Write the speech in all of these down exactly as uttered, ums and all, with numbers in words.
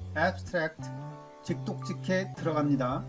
abstract 직독직해 들어갑니다.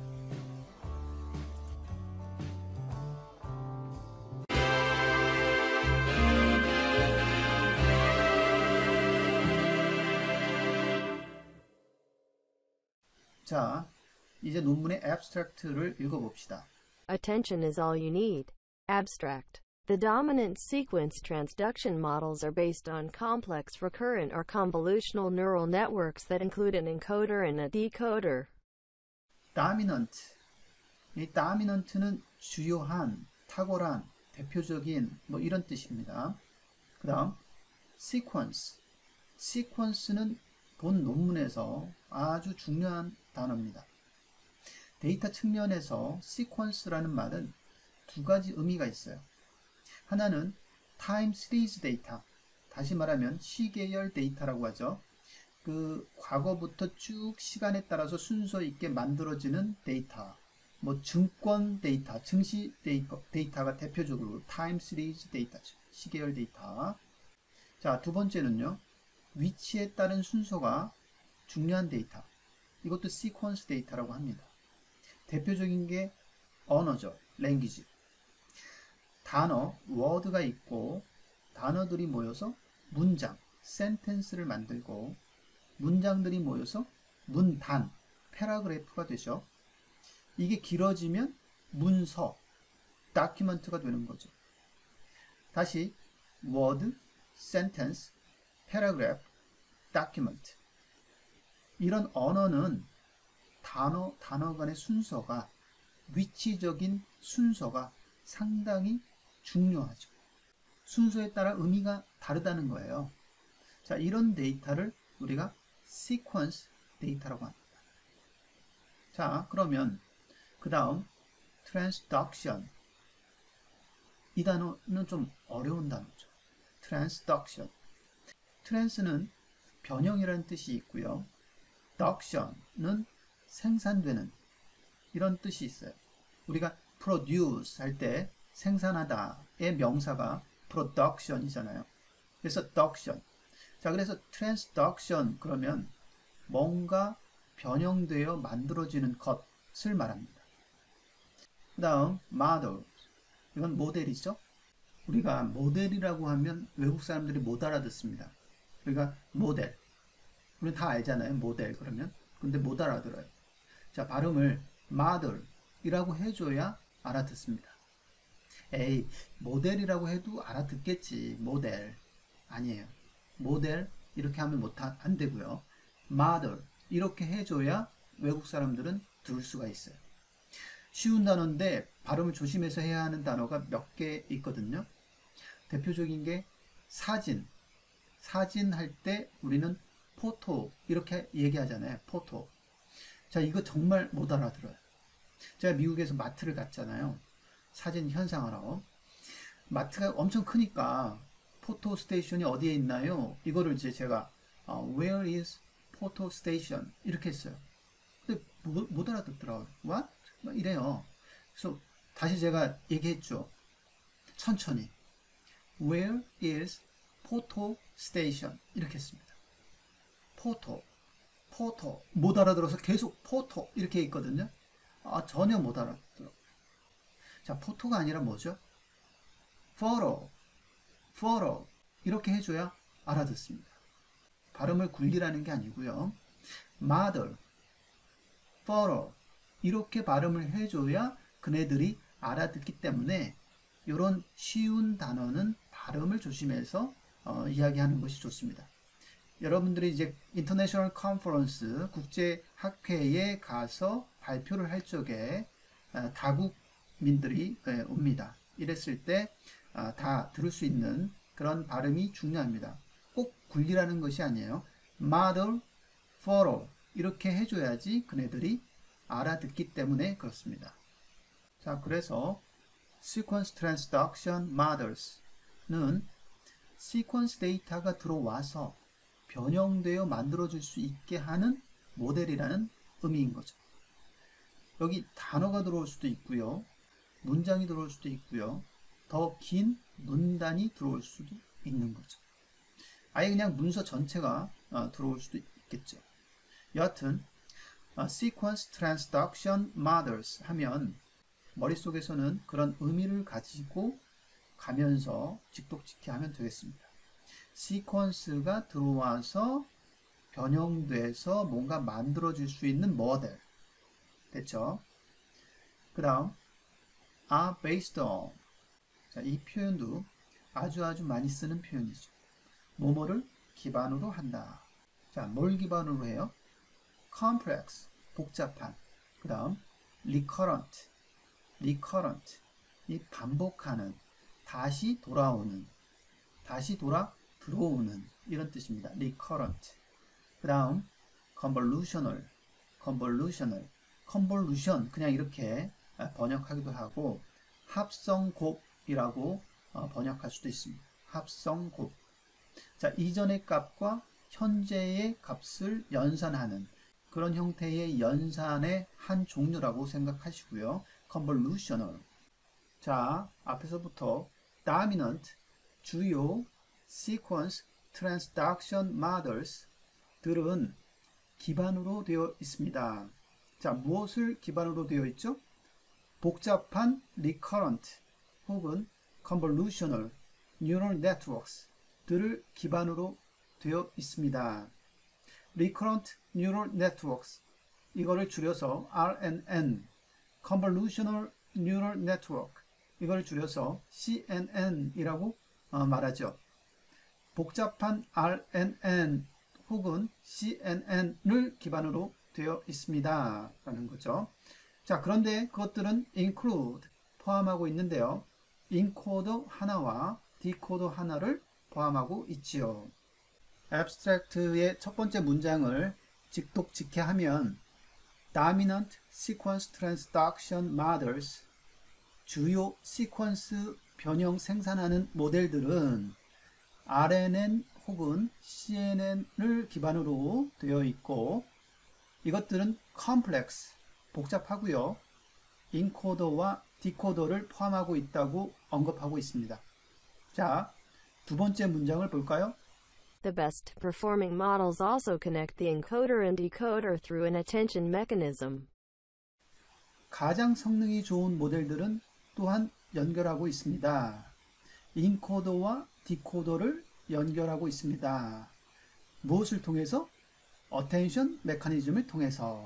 자, 이제 논문의 abstract를 읽어봅시다. Attention is all you need. Abstract. The dominant sequence transduction models are based on complex recurrent or convolutional neural networks that include an encoder and a decoder. dominant. 이 dominant는 주요한, 탁월한, 대표적인 뭐 이런 뜻입니다. 그 다음 sequence. sequence는 본 논문에서 아주 중요한 단어입니다. 데이터 측면에서 sequence라는 말은 두 가지 의미가 있어요. 하나는 time series 데이터, 다시 말하면 시계열 데이터라고 하죠. 그 과거부터 쭉 시간에 따라서 순서 있게 만들어지는 데이터, 뭐 증권 데이터, 증시 데이터, 데이터가 대표적으로 time series 데이터죠. 시계열 데이터. 자, 두 번째는요, 위치에 따른 순서가 중요한 데이터, 이것도 sequence 데이터라고 합니다. 대표적인 게 언어죠. language. 단어, word가 있고 단어들이 모여서 문장, sentence를 만들고 문장들이 모여서 문단, paragraph가 되죠. 이게 길어지면 문서, document가 되는 거죠. 다시 word, sentence, paragraph, document. 이런 언어는 단어, 단어 간의 순서가, 위치적인 순서가 상당히 중요하죠. 순서에 따라 의미가 다르다는 거예요. 자, 이런 데이터를 우리가 sequence 데이터라고 합니다. 자, 그러면 그 다음 transduction. 이 단어는 좀 어려운 단어죠. transduction. trans는 변형이라는 뜻이 있고요. duction은 생산되는 이런 뜻이 있어요. 우리가 produce 할 때 생산하다의 명사가 production이잖아요. 그래서 duction. 자, 그래서 transduction 그러면 뭔가 변형되어 만들어지는 것을 말합니다. 그 다음 model. 이건 모델이죠. 우리가 모델이라고 하면 외국 사람들이 못 알아듣습니다. 우리가 모델. 우리는 다 알잖아요. 모델 그러면. 근데 못 알아들어요. 자, 발음을 model이라고 해줘야 알아듣습니다. 에이, 모델이라고 해도 알아듣겠지. 모델. 아니에요. 모델 이렇게 하면 못, 안 되고요. model 이렇게 해줘야 외국 사람들은 들을 수가 있어요. 쉬운 단어인데 발음을 조심해서 해야 하는 단어가 몇 개 있거든요. 대표적인 게 사진. 사진 할 때 우리는 포토 이렇게 얘기하잖아요. 포토. 자, 이거 정말 못 알아들어요. 제가 미국에서 마트를 갔잖아요. 사진 현상하러. 마트가 엄청 크니까 포토 스테이션이 어디에 있나요? 이거를 이제 제가 어, Where is photo station? 이렇게 했어요. 근데 못, 못 알아듣더라고요. What? 막 이래요. 그래서 다시 제가 얘기했죠. 천천히. Where is photo station? 이렇게 했습니다. 포토, 포토. 못 알아들어서 계속 포토 이렇게 있거든요. 아, 전혀 못 알아들어요. 자, 포토가 아니라 뭐죠? photo, photo 이렇게 해줘야 알아듣습니다. 발음을 굴리라는 게 아니고요. model, photo 이렇게 발음을 해줘야 그네들이 알아듣기 때문에 이런 쉬운 단어는 발음을 조심해서 어, 이야기하는 것이 좋습니다. 여러분들이 이제 인터내셔널 컨퍼런스 국제 학회에 가서 발표를 할 적에 어, 다국민들이 예, 옵니다. 이랬을 때 다 어, 들을 수 있는 그런 발음이 중요합니다. 꼭 굴리라는 것이 아니에요. model, photo 이렇게 해줘야지 그네들이 알아듣기 때문에 그렇습니다. 자, 그래서 sequence transduction models는 sequence 데이터가 들어와서 변형되어 만들어질 수 있게 하는 모델이라는 의미인 거죠. 여기 단어가 들어올 수도 있고요. 문장이 들어올 수도 있고요. 더 긴 문단이 들어올 수도 있는 거죠. 아예 그냥 문서 전체가 들어올 수도 있겠죠. 여하튼 어, sequence transduction models 하면 머릿속에서는 그런 의미를 가지고 가면서 직독직해 하면 되겠습니다. 시퀀스가 들어와서 변형돼서 뭔가 만들어질 수 있는 모델. 됐죠? 그 다음 are based on. 자, 이 표현도 아주 아주 많이 쓰는 표현이죠. 뭐뭐를 기반으로 한다. 자, 뭘 기반으로 해요? complex, 복잡한. 그 다음 recurrent, recurrent, 이 반복하는, 다시 돌아오는, 다시 돌아 들어오는 이런 뜻입니다. recurrent. 그 다음 convolutional, convolutional, convolution 그냥 이렇게 번역하기도 하고 합성곱이라고 번역할 수도 있습니다. 합성곱. 자, 이전의 값과 현재의 값을 연산하는 그런 형태의 연산의 한 종류라고 생각하시고요. convolutional. 자, 앞에서부터 dominant, 주요, sequence, transduction models 들은 기반으로 되어 있습니다. 자, 무엇을 기반으로 되어 있죠? 복잡한 recurrent 혹은 convolutional neural networks 들을 기반으로 되어 있습니다. recurrent neural networks 이거를 줄여서 알엔엔, convolutional neural network 이걸 줄여서 씨엔엔이라고 어, 말하죠. 복잡한 알엔엔 혹은 씨엔엔을 기반으로 되어 있습니다. 라는 거죠. 자, 그런데 그것들은 include, 포함하고 있는데요. 인코더 하나와 디코더 하나를 포함하고 있지요. abstract의 첫 번째 문장을 직독직해 하면 dominant sequence transduction models, 주요 시퀀스 변형 생산하는 모델들은 알엔엔 혹은 씨엔엔을 기반으로 되어 있고 이것들은 complex, 복잡하고요. 인코더와 디코더를 포함하고 있다고 언급하고 있습니다. 자, 두 번째 문장을 볼까요? The best performing models also connect the encoder and decoder through an attention mechanism. 가장 성능이 좋은 모델들은 또한 연결하고 있습니다. 인코더와 디코더를 연결하고 있습니다. 무엇을 통해서? 어텐션 메커니즘을 통해서.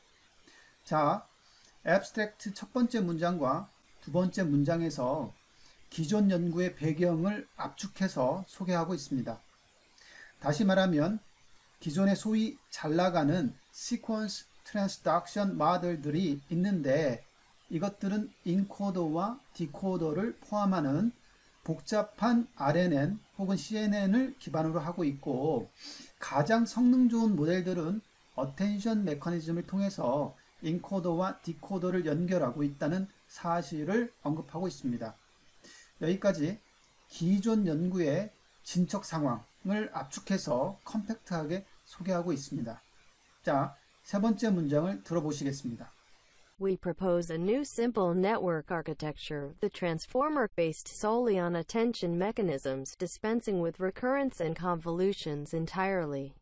자, abstract 첫 번째 문장과 두 번째 문장에서 기존 연구의 배경을 압축해서 소개하고 있습니다. 다시 말하면 기존에 소위 잘 나가는 sequence transduction 모델들이 있는데 이것들은 인코더와 디코더를 포함하는 복잡한 알엔엔 혹은 씨엔엔을 기반으로 하고 있고 가장 성능 좋은 모델들은 어텐션 메커니즘을 통해서 인코더와 디코더를 연결하고 있다는 사실을 언급하고 있습니다. 여기까지 기존 연구의 진척 상황을 압축해서 컴팩트하게 소개하고 있습니다. 자, 세 번째 문장을 들어보시겠습니다. We propose a new simple network architecture, the transformer based solely on attention mechanisms, dispensing with recurrence and convolutions entirely.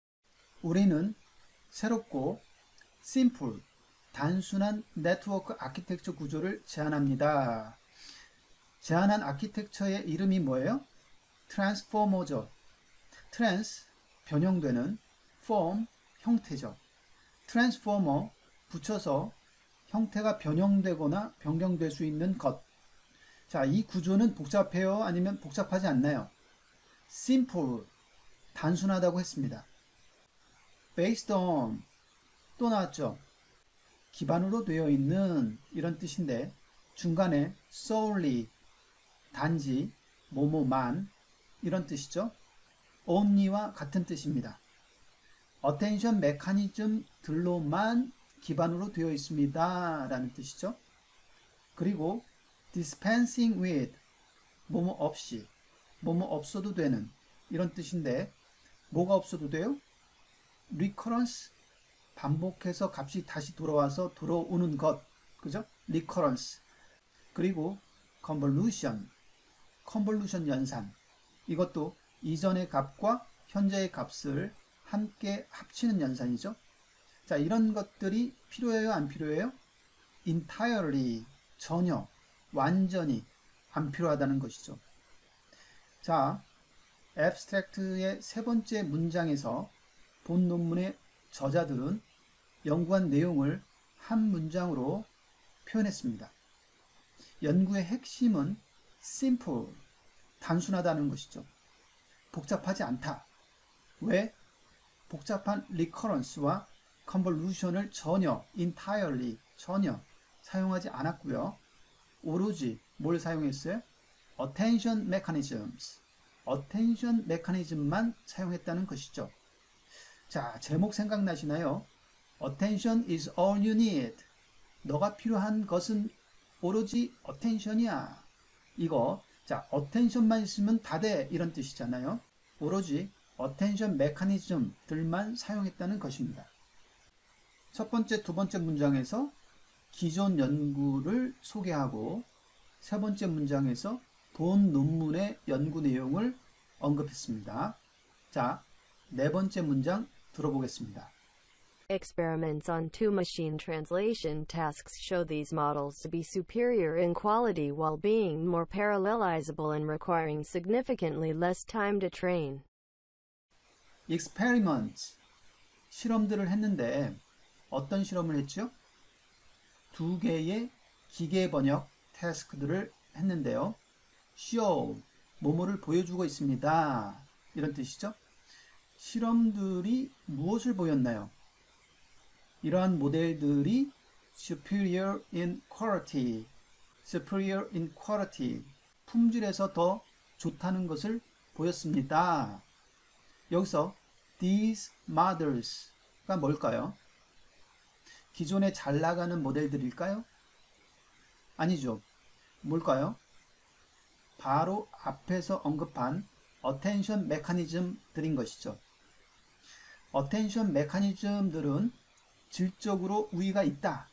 우리는 새롭고 simple, 단순한 네트워크 아키텍처 구조를 제안합니다. 제안한 아키텍처의 이름이 뭐예요? 트랜스포머죠. 트랜스, 변형되는, form, 형태죠. 트랜스포머, 붙여서 형태가 변형되거나 변경될 수 있는 것. 자, 이 구조는 복잡해요? 아니면 복잡하지 않나요? simple, 단순하다고 했습니다. based on, 또 나왔죠. 기반으로 되어 있는 이런 뜻인데 중간에 solely, 단지, 뭐뭐만 이런 뜻이죠. only와 같은 뜻입니다. attention 메커니즘들로만 기반으로 되어 있습니다. 라는 뜻이죠. 그리고 dispensing with, 뭐뭐 없이, 뭐뭐 없어도 되는 이런 뜻인데 뭐가 없어도 돼요? recurrence, 반복해서 값이 다시 돌아와서 들어오는 것, 그죠? recurrence. 그리고 convolution, convolution 연산. 이것도 이전의 값과 현재의 값을 함께 합치는 연산이죠. 자, 이런 것들이 필요해요, 안 필요해요? entirely, 전혀, 완전히 안 필요하다는 것이죠. 자, abstract의 세 번째 문장에서 본 논문의 저자들은 연구한 내용을 한 문장으로 표현했습니다. 연구의 핵심은 simple, 단순하다는 것이죠. 복잡하지 않다. 왜? 복잡한 recurrence와 convolution을 전혀, entirely, 전혀 사용하지 않았고요. 오로지 뭘 사용했어요? attention mechanisms, attention mechanism만 사용했다는 것이죠. 자, 제목 생각나시나요? Attention is all you need. 너가 필요한 것은 오로지 attention이야. 이거, 자, attention만 있으면 다 돼. 이런 뜻이잖아요. 오로지 attention mechanism들만 사용했다는 것입니다. 첫 번째, 두 번째 문장에서 기존 연구를 소개하고 세 번째 문장에서 본 논문의 연구 내용을 언급했습니다. 자, 네 번째 문장 들어보겠습니다. Experiments on two machine translation tasks show these models to be superior in quality while being more parallelizable and requiring significantly less time to train. experiment, 실험들을 했는데 어떤 실험을 했죠? 두 개의 기계 번역 태스크들을 했는데요. show, 뭐뭐를 보여주고 있습니다. 이런 뜻이죠. 실험들이 무엇을 보였나요? 이러한 모델들이 superior in quality, superior in quality, 품질에서 더 좋다는 것을 보였습니다. 여기서 these models가 뭘까요? 기존에 잘 나가는 모델들일까요? 아니죠. 뭘까요? 바로 앞에서 언급한 attention mechanism들인 것이죠. attention mechanism들은 질적으로 우위가 있다.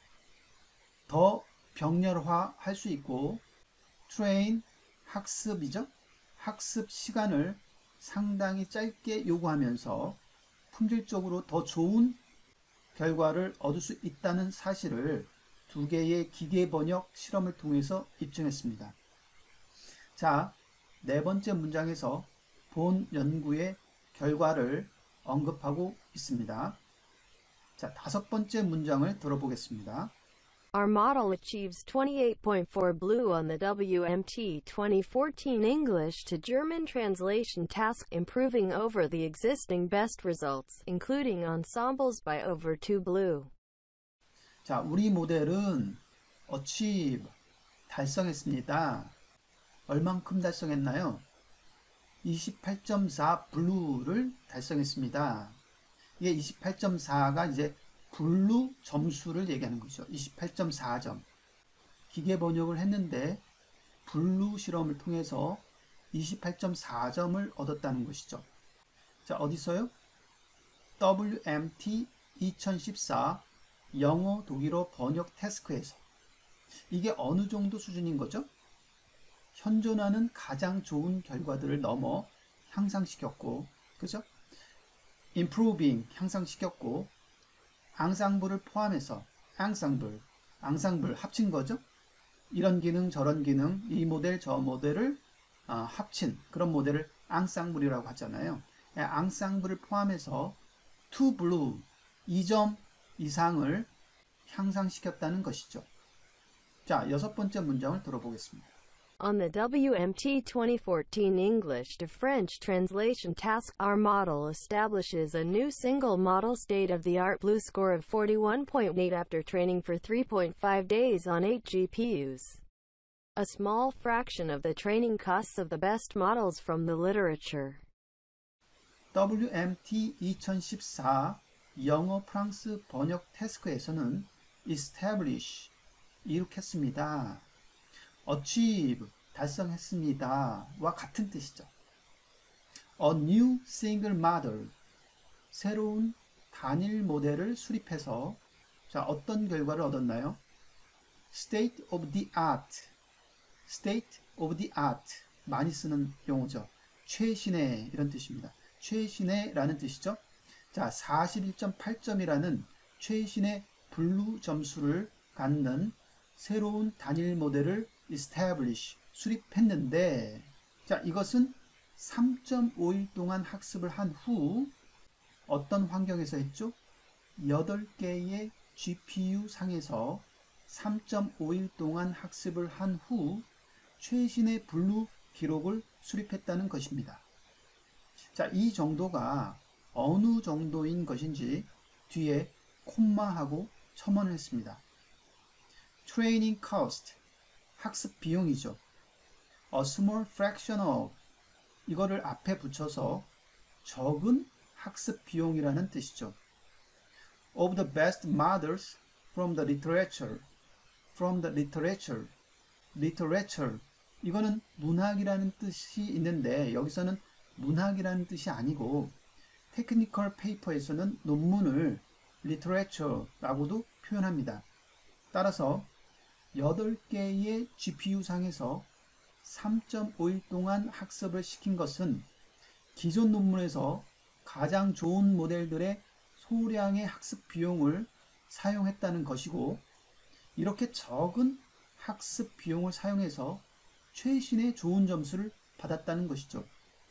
더 병렬화할 수 있고 train, 학습이죠. 학습 시간을 상당히 짧게 요구하면서 품질적으로 더 좋은 결과를 얻을 수 있다는 사실을 두 개의 기계 번역 실험을 통해서 입증했습니다. 자, 네 번째 문장에서 본 연구의 결과를 언급하고 있습니다. 자, 다섯 번째 문장을 들어보겠습니다. Our model achieves twenty-eight point four blue on the W M T twenty fourteen English to German translation task, improving over the existing best results, including ensembles by over two blue. 자, 우리 모델은 achieve, 달성했습니다. 얼만큼 달성했나요? 이십팔 점 사 블루를 달성했습니다. 이게 이십팔 점 사가 이제 블루 점수를 얘기하는 거죠. 이십팔 점 사 점. 기계 번역을 했는데 블루 실험을 통해서 이십팔 점 사 점을 얻었다는 것이죠. 자, 어디서요? W M T 이천십사 영어 독일어 번역 태스크에서. 이게 어느 정도 수준인 거죠? 현존하는 가장 좋은 결과들을 넘어 향상시켰고, 그죠? improving, 향상시켰고, 앙상블을 포함해서, 앙상블, 앙상블 합친 거죠? 이런 기능, 저런 기능, 이 모델, 저 모델을 어, 합친 그런 모델을 앙상블이라고 하잖아요. 앙상블을 포함해서 two blue, 이 점 이상을 향상시켰다는 것이죠. 자, 여섯 번째 문장을 들어보겠습니다. On the W M T twenty fourteen English to French translation task, our model establishes a new single model state-of-the-art blue score of forty-one point eight after training for three point five days on eight G P Us. A small fraction of the training costs of the best models from the literature. W M T 이천십사 영어 프랑스 번역 태스크에서는 establish, 이룩했습니다. achieve, 달성했습니다. 와 같은 뜻이죠. A new single model, 새로운 단일 모델을 수립해서 자, 어떤 결과를 얻었나요? state of the art, state of the art, 많이 쓰는 용어죠. 최신의 이런 뜻입니다. 최신의 라는 뜻이죠. 자, 사십일 점 팔 점이라는 최신의 분류 점수를 갖는 새로운 단일 모델을 establish, 수립했는데, 자, 이것은 삼 점 오 일 동안 학습을 한 후 어떤 환경에서 했죠? 여덟 개의 지피유 상에서 삼 점 오 일 동안 학습을 한 후 최신의 분류 기록을 수립했다는 것입니다. 자, 이 정도가 어느 정도인 것인지 뒤에 콤마하고 첨언을 했습니다. Training cost, 학습 비용이죠. A small fraction of, 이거를 앞에 붙여서 적은 학습 비용이라는 뜻이죠. Of the best models from the literature, from the literature, literature, 이거는 문학이라는 뜻이 있는데 여기서는 문학이라는 뜻이 아니고 테크니컬 페이퍼에서는 논문을 literature라고도 표현합니다. 따라서 여덟 개의 지피유 상에서 삼 점 오 일 동안 학습을 시킨 것은 기존 논문에서 가장 좋은 모델들의 소량의 학습 비용을 사용했다는 것이고, 이렇게 적은 학습 비용을 사용해서 최신의 좋은 점수를 받았다는 것이죠.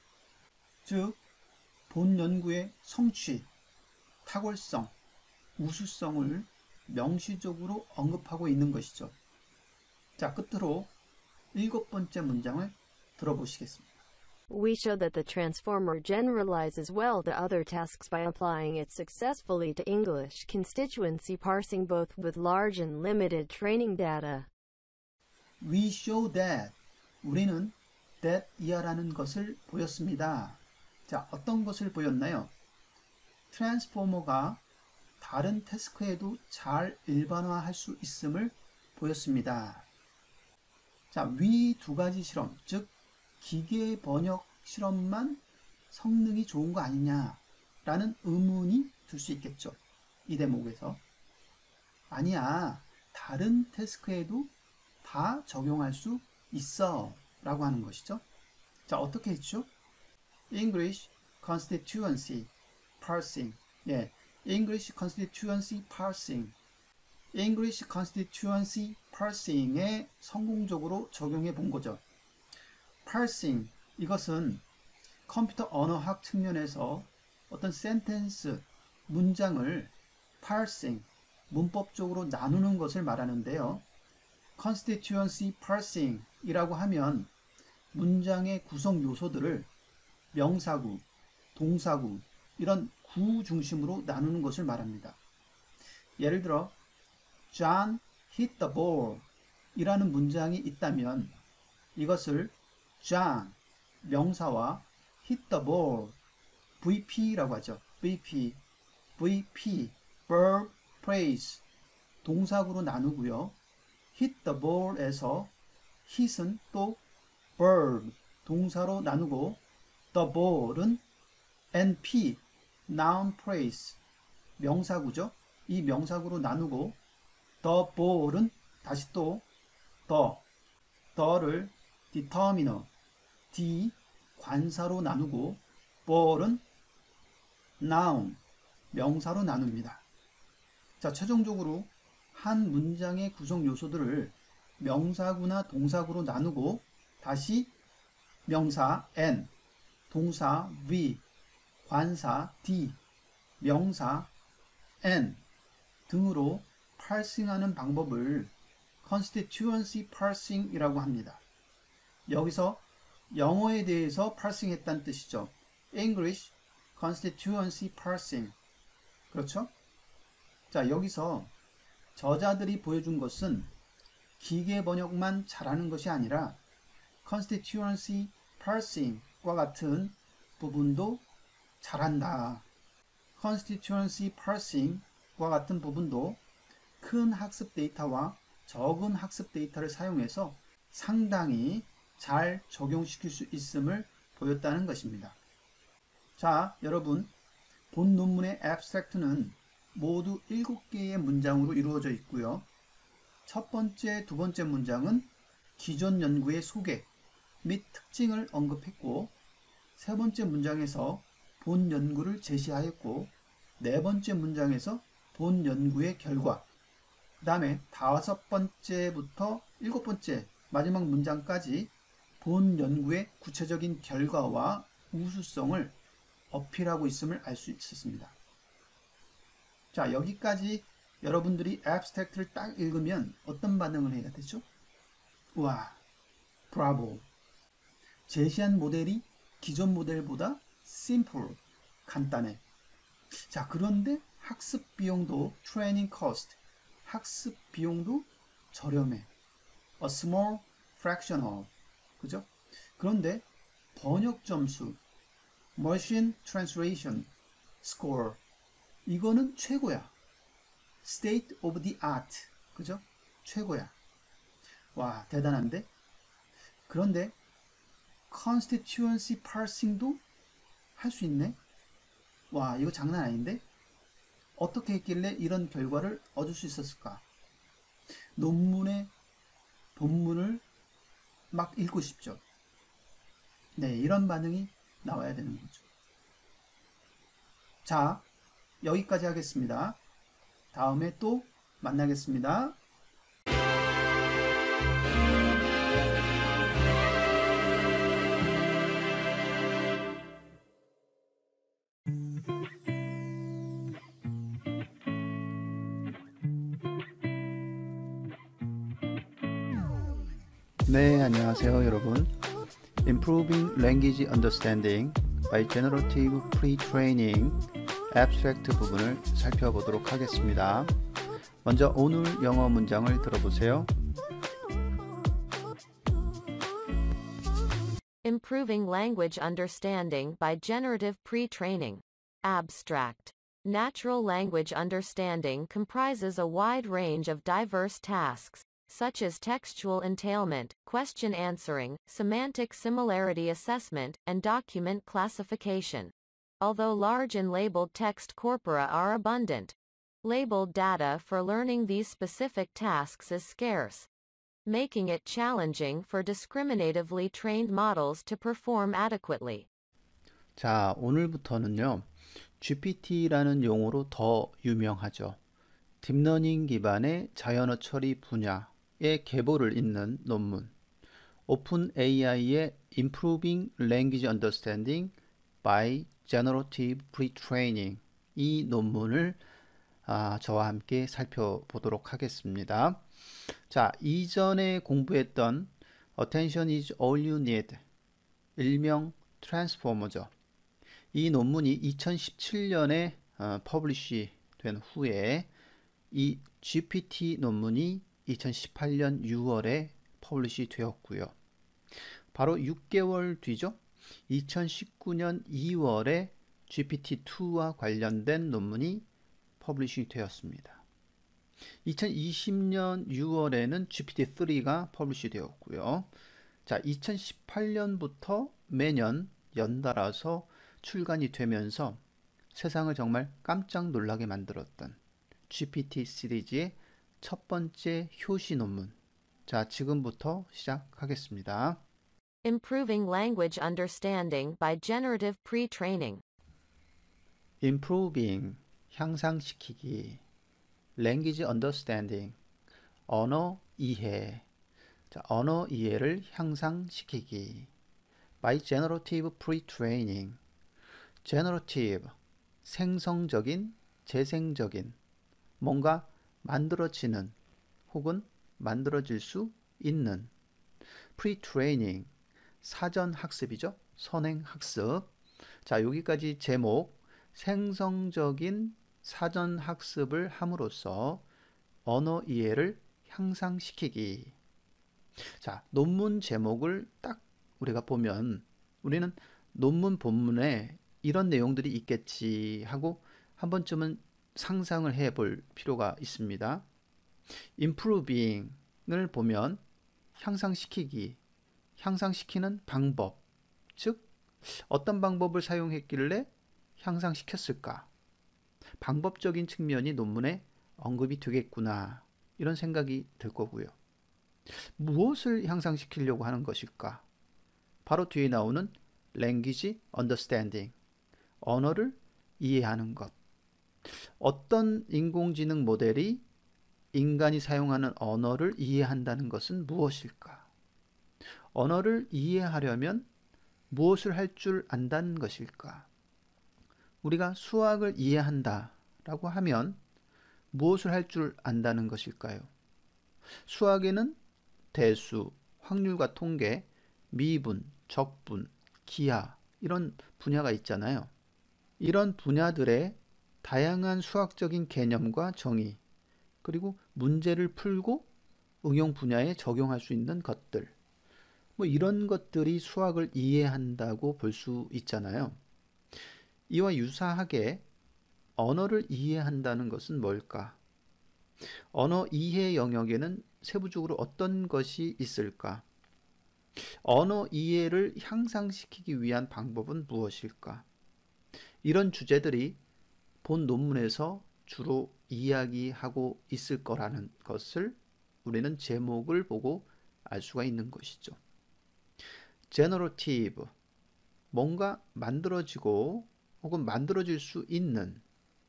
즉, 본 연구의 성취, 탁월성, 우수성을 명시적으로 언급하고 있는 것이죠. 자, 끝으로 일곱 번째 문장을 들어보시겠습니다. We show that the transformer generalizes well to other tasks by applying it successfully to English constituency parsing both with large and limited training data. We show that, 우리는 that 이하라는 것을 보였습니다. 자, 어떤 것을 보였나요? 트랜스포머가 다른 태스크에도 잘 일반화할 수 있음을 보였습니다. 자, 위 두 가지 실험, 즉 기계 번역 실험만 성능이 좋은 거 아니냐라는 의문이 들 수 있겠죠. 이 대목에서. 아니야, 다른 태스크에도 다 적용할 수 있어 라고 하는 것이죠. 자, 어떻게 했죠? English constituency parsing. 예, English constituency parsing. English constituency parsing에 성공적으로 적용해 본 거죠. parsing, 이것은 컴퓨터 언어학 측면에서 어떤 센텐스, 문장을 parsing, 문법적으로 나누는 것을 말하는데요. constituency parsing 이라고 하면 문장의 구성 요소들을 명사구, 동사구, 이런 구 중심으로 나누는 것을 말합니다. 예를 들어 John hit the ball 이라는 문장이 있다면 이것을 John, 명사와 hit the ball, 브이피라고 하죠. 브이피, 브이피, verb, phrase, 동사구로 나누고요. hit the ball에서 hit은 또 verb, 동사로 나누고 the ball은 엔피, noun phrase, 명사구죠. 이 명사구로 나누고 the ball은 다시 또 the, the를 determiner, D, 관사로 나누고 ball은 noun, 명사로 나눕니다. 자, 최종적으로 한 문장의 구성 요소들을 명사구나 동사구로 나누고 다시 명사 N, 동사 V, 관사 D, 명사 N 등으로 파싱하는 방법을 constituency parsing 이라고 합니다. 여기서 영어에 대해서 parsing했다는 뜻이죠. English constituency parsing. 그렇죠? 자, 여기서 저자들이 보여준 것은 기계 번역만 잘하는 것이 아니라 constituency parsing과 같은 부분도 잘한다. constituency parsing과 같은 부분도 큰 학습 데이터와 적은 학습 데이터를 사용해서 상당히 잘 적용시킬 수 있음을 보였다는 것입니다. 자, 여러분, 본 논문의 abstract는 모두 일곱 개의 문장으로 이루어져 있고요. 첫 번째, 두 번째 문장은 기존 연구의 소개 및 특징을 언급했고, 세 번째 문장에서 본 연구를 제시하였고, 네 번째 문장에서 본 연구의 결과, 그 다음에 다섯 번째부터 일곱 번째 마지막 문장까지 본 연구의 구체적인 결과와 우수성을 어필하고 있음을 알 수 있었습니다. 자, 여기까지 여러분들이 abstract를 딱 읽으면 어떤 반응을 해야 되죠? 와, 브라보. 제시한 모델이 기존 모델보다 simple, 간단해. 자, 그런데 학습 비용도 training cost, 학습 비용도 저렴해. a small fraction of, 그죠? 그런데 번역 점수, machine translation score, 이거는 최고야. state of the art, 그죠? 최고야. 와, 대단한데? 그런데 constituency parsing도 할 수 있네? 와, 이거 장난 아닌데? 어떻게 했길래 이런 결과를 얻을 수 있었을까? 논문의 본문을 막 읽고 싶죠. 네, 이런 반응이 나와야 되는 거죠. 자, 여기까지 하겠습니다. 다음에 또 만나겠습니다. 네, 안녕하세요 여러분. Improving Language Understanding by Generative Pre-Training Abstract 부분을 살펴보도록 하겠습니다. 먼저 오늘 영어 문장을 들어보세요. Improving language understanding by generative pre-training. Abstract. Natural language understanding comprises a wide range of diverse tasks, such as textual entailment, question answering, semantic similarity assessment, and document classification. Although large and labeled text corpora are abundant, labeled data for learning these specific tasks is scarce, making it challenging for discriminatively trained models to perform adequately. 자, 오늘부터는요, 지피티라는 용어로 더 유명하죠. 딥러닝 기반의 자연어 처리 분야의 계보를 잇는 논문, 오픈에이아이의 Improving Language Understanding by Generative Pre-Training, 이 논문을 아, 저와 함께 살펴보도록 하겠습니다. 자, 이전에 공부했던 Attention is all you need, 일명 트랜스포머죠. 이 논문이 이천십칠 년에 어, 퍼블리시 된 후에 이 지피티 논문이 이천십팔 년 유월에 퍼블리시 되었고요. 바로 육 개월 뒤죠. 이천십구 년 이월에 지피티 투와 관련된 논문이 퍼블리시 되었습니다. 이천이십 년 유월에는 지피티 쓰리가 퍼블리시 되었고요. 자, 이천십팔 년부터 매년 연달아서 출간이 되면서 세상을 정말 깜짝 놀라게 만들었던 지피티 시리즈의 첫 번째 효시 논문. 자, 지금부터 시작하겠습니다. Improving language understanding by generative pre-training. Improving, 향상시키기. Language understanding, 언어 이해. 자, 언어 이해를 향상시키기. By generative pre-training. generative, 생성적인, 재생적인, 뭔가 만들어지는 혹은 만들어질 수 있는. pre-training, 사전 학습이죠. 선행 학습. 자, 여기까지 제목, 생성적인 사전 학습을 함으로써 언어 이해를 향상시키기. 자, 논문 제목을 딱 우리가 보면 우리는 논문 본문에 이런 내용들이 있겠지 하고 한 번쯤은 상상을 해 볼 필요가 있습니다. improving을 보면 향상시키기, 향상시키는 방법, 즉 어떤 방법을 사용했길래 향상시켰을까? 방법적인 측면이 논문에 언급이 되겠구나, 이런 생각이 들 거고요. 무엇을 향상시키려고 하는 것일까? 바로 뒤에 나오는 language understanding, 언어를 이해하는 것. 어떤 인공지능 모델이 인간이 사용하는 언어를 이해한다는 것은 무엇일까? 언어를 이해하려면 무엇을 할 줄 안다는 것일까? 우리가 수학을 이해한다 라고 하면 무엇을 할 줄 안다는 것일까요? 수학에는 대수, 확률과 통계, 미분, 적분, 기하 이런 분야가 있잖아요. 이런 분야들의 다양한 수학적인 개념과 정의, 그리고 문제를 풀고 응용 분야에 적용할 수 있는 것들, 뭐 이런 것들이 수학을 이해한다고 볼 수 있잖아요. 이와 유사하게 언어를 이해한다는 것은 뭘까? 언어 이해 영역에는 세부적으로 어떤 것이 있을까? 언어 이해를 향상시키기 위한 방법은 무엇일까? 이런 주제들이 본 논문에서 주로 이야기하고 있을 거라는 것을 우리는 제목을 보고 알 수가 있는 것이죠. generative, 뭔가 만들어지고 혹은 만들어질 수 있는,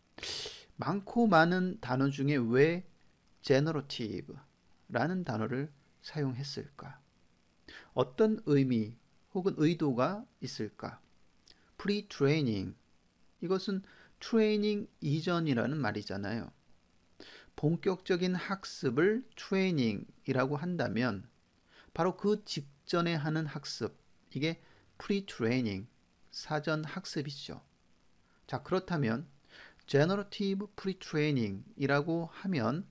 많고 많은 단어 중에 왜 generative 라는 단어를 사용했을까? 어떤 의미 혹은 의도가 있을까? pre-training, 이것은 트레이닝 이전이라는 말이잖아요. 본격적인 학습을 트레이닝이라고 한다면 바로 그 직전에 하는 학습, 이게 pre-training, 사전 학습이죠. 자, 그렇다면 generative pre-training이라고 하면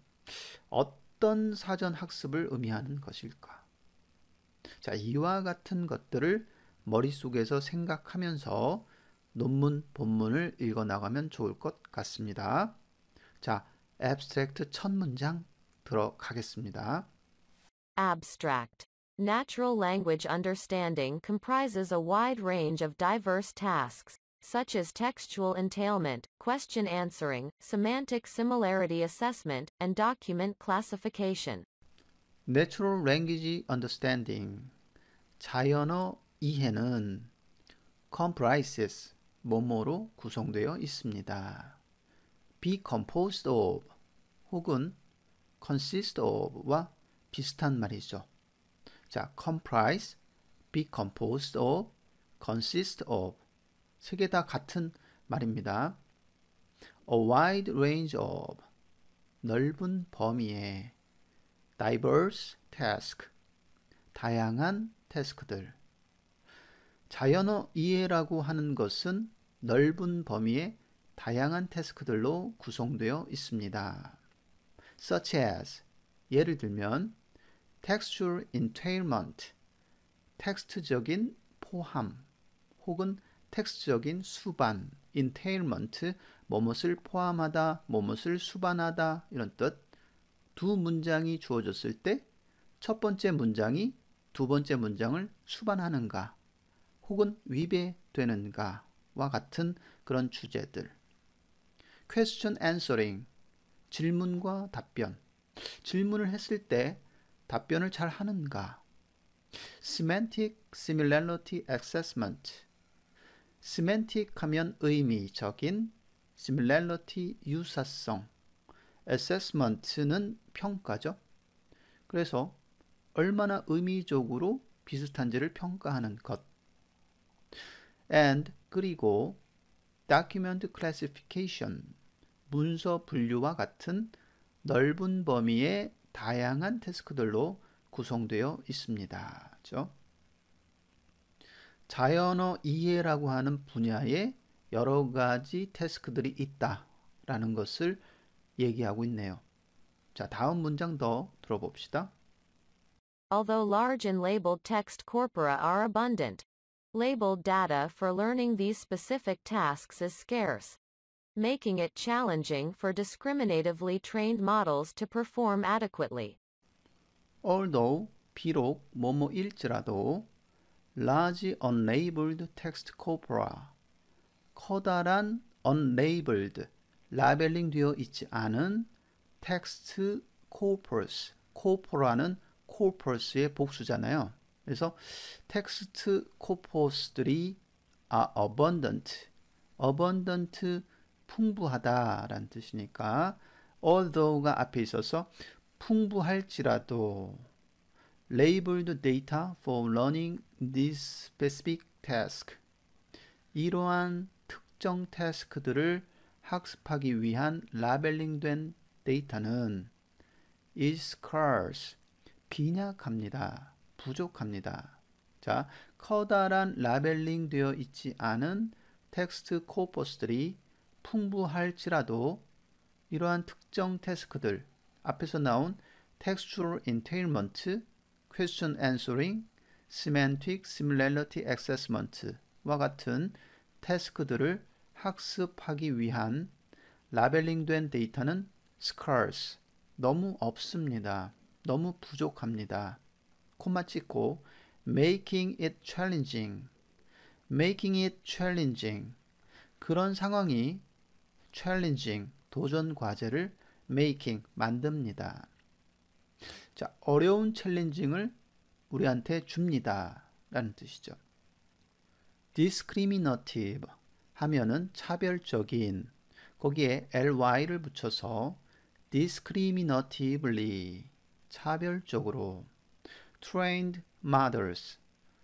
어떤 사전 학습을 의미하는 것일까? 자, 이와 같은 것들을 머릿속에서 생각하면서 논문 본문을 읽어 나가면 좋을 것 같습니다. 자, abstract 첫 문장 들어가겠습니다. Abstract. Natural language understanding comprises a wide range of diverse tasks, such as textual entailment, question answering, semantic similarity assessment, and document classification. Natural language understanding, 자연어 이해는 comprises, 뭐뭐로 구성되어 있습니다. be composed of 혹은 consist of와 비슷한 말이죠. 자, comprise, be composed of, consist of, 세 개 다 같은 말입니다. a wide range of, 넓은 범위의, diverse task, 다양한 태스크들. 자연어 이해라고 하는 것은 넓은 범위의 다양한 태스크들로 구성되어 있습니다. such as, 예를 들면 textual entailment, 텍스트적인 포함 혹은 텍스트적인 수반, entailment, 뭐뭇을 포함하다, 뭐뭇을 수반하다 이런 뜻. 두 문장이 주어졌을 때 첫 번째 문장이 두 번째 문장을 수반하는가 혹은 위배되는가와 같은 그런 주제들. question answering, 질문과 답변. 질문을 했을 때 답변을 잘 하는가. semantic similarity assessment, semantic 하면 의미적인, similarity 유사성, assessment는 평가죠. 그래서 얼마나 의미적으로 비슷한지를 평가하는 것. and, 그리고 document classification, 문서 분류와 같은 넓은 범위의 다양한 태스크들로 구성되어 있습니다. 그렇죠? 자연어 이해라고 하는 분야에 여러 가지 태스크들이 있다라는 것을 얘기하고 있네요. 자, 다음 문장 더 들어봅시다. Although large and labeled text corpora are abundant, labeled data for learning these specific tasks is scarce, making it challenging for discriminatively trained models to perform adequately. Although, 비록 뭐뭐일지라도 large unlabeled text corpora, 커다란 unlabeled, 라벨링 되어 있지 않은 text corpus, corpora는 corpus의 복수잖아요. 그래서 text corpus들이 are abundant, abundant 풍부하다라는 뜻이니까 although가 앞에 있어서 풍부할지라도 labeled data for learning this specific task. 이러한 특정 태스크들을 학습하기 위한 라벨링된 데이터는 is scarce. 빈약합니다. 부족합니다. 자, 커다란 라벨링 되어 있지 않은 텍스트 코퍼스들이 풍부할지라도 이러한 특정 태스크들, 앞에서 나온 textual entailment, question answering, semantic similarity assessment와 같은 태스크들을 학습하기 위한 라벨링된 데이터는 scarce, 너무 없습니다. 너무 부족합니다. 콤마 찍고 making it challenging, making it challenging, 그런 상황이 challenging, 도전 과제를 making, 만듭니다. 자, 어려운 챌린징을 우리한테 줍니다 라는 뜻이죠. discriminative 하면은 차별적인, 거기에 ly를 붙여서 discriminatively, 차별적으로, trained models,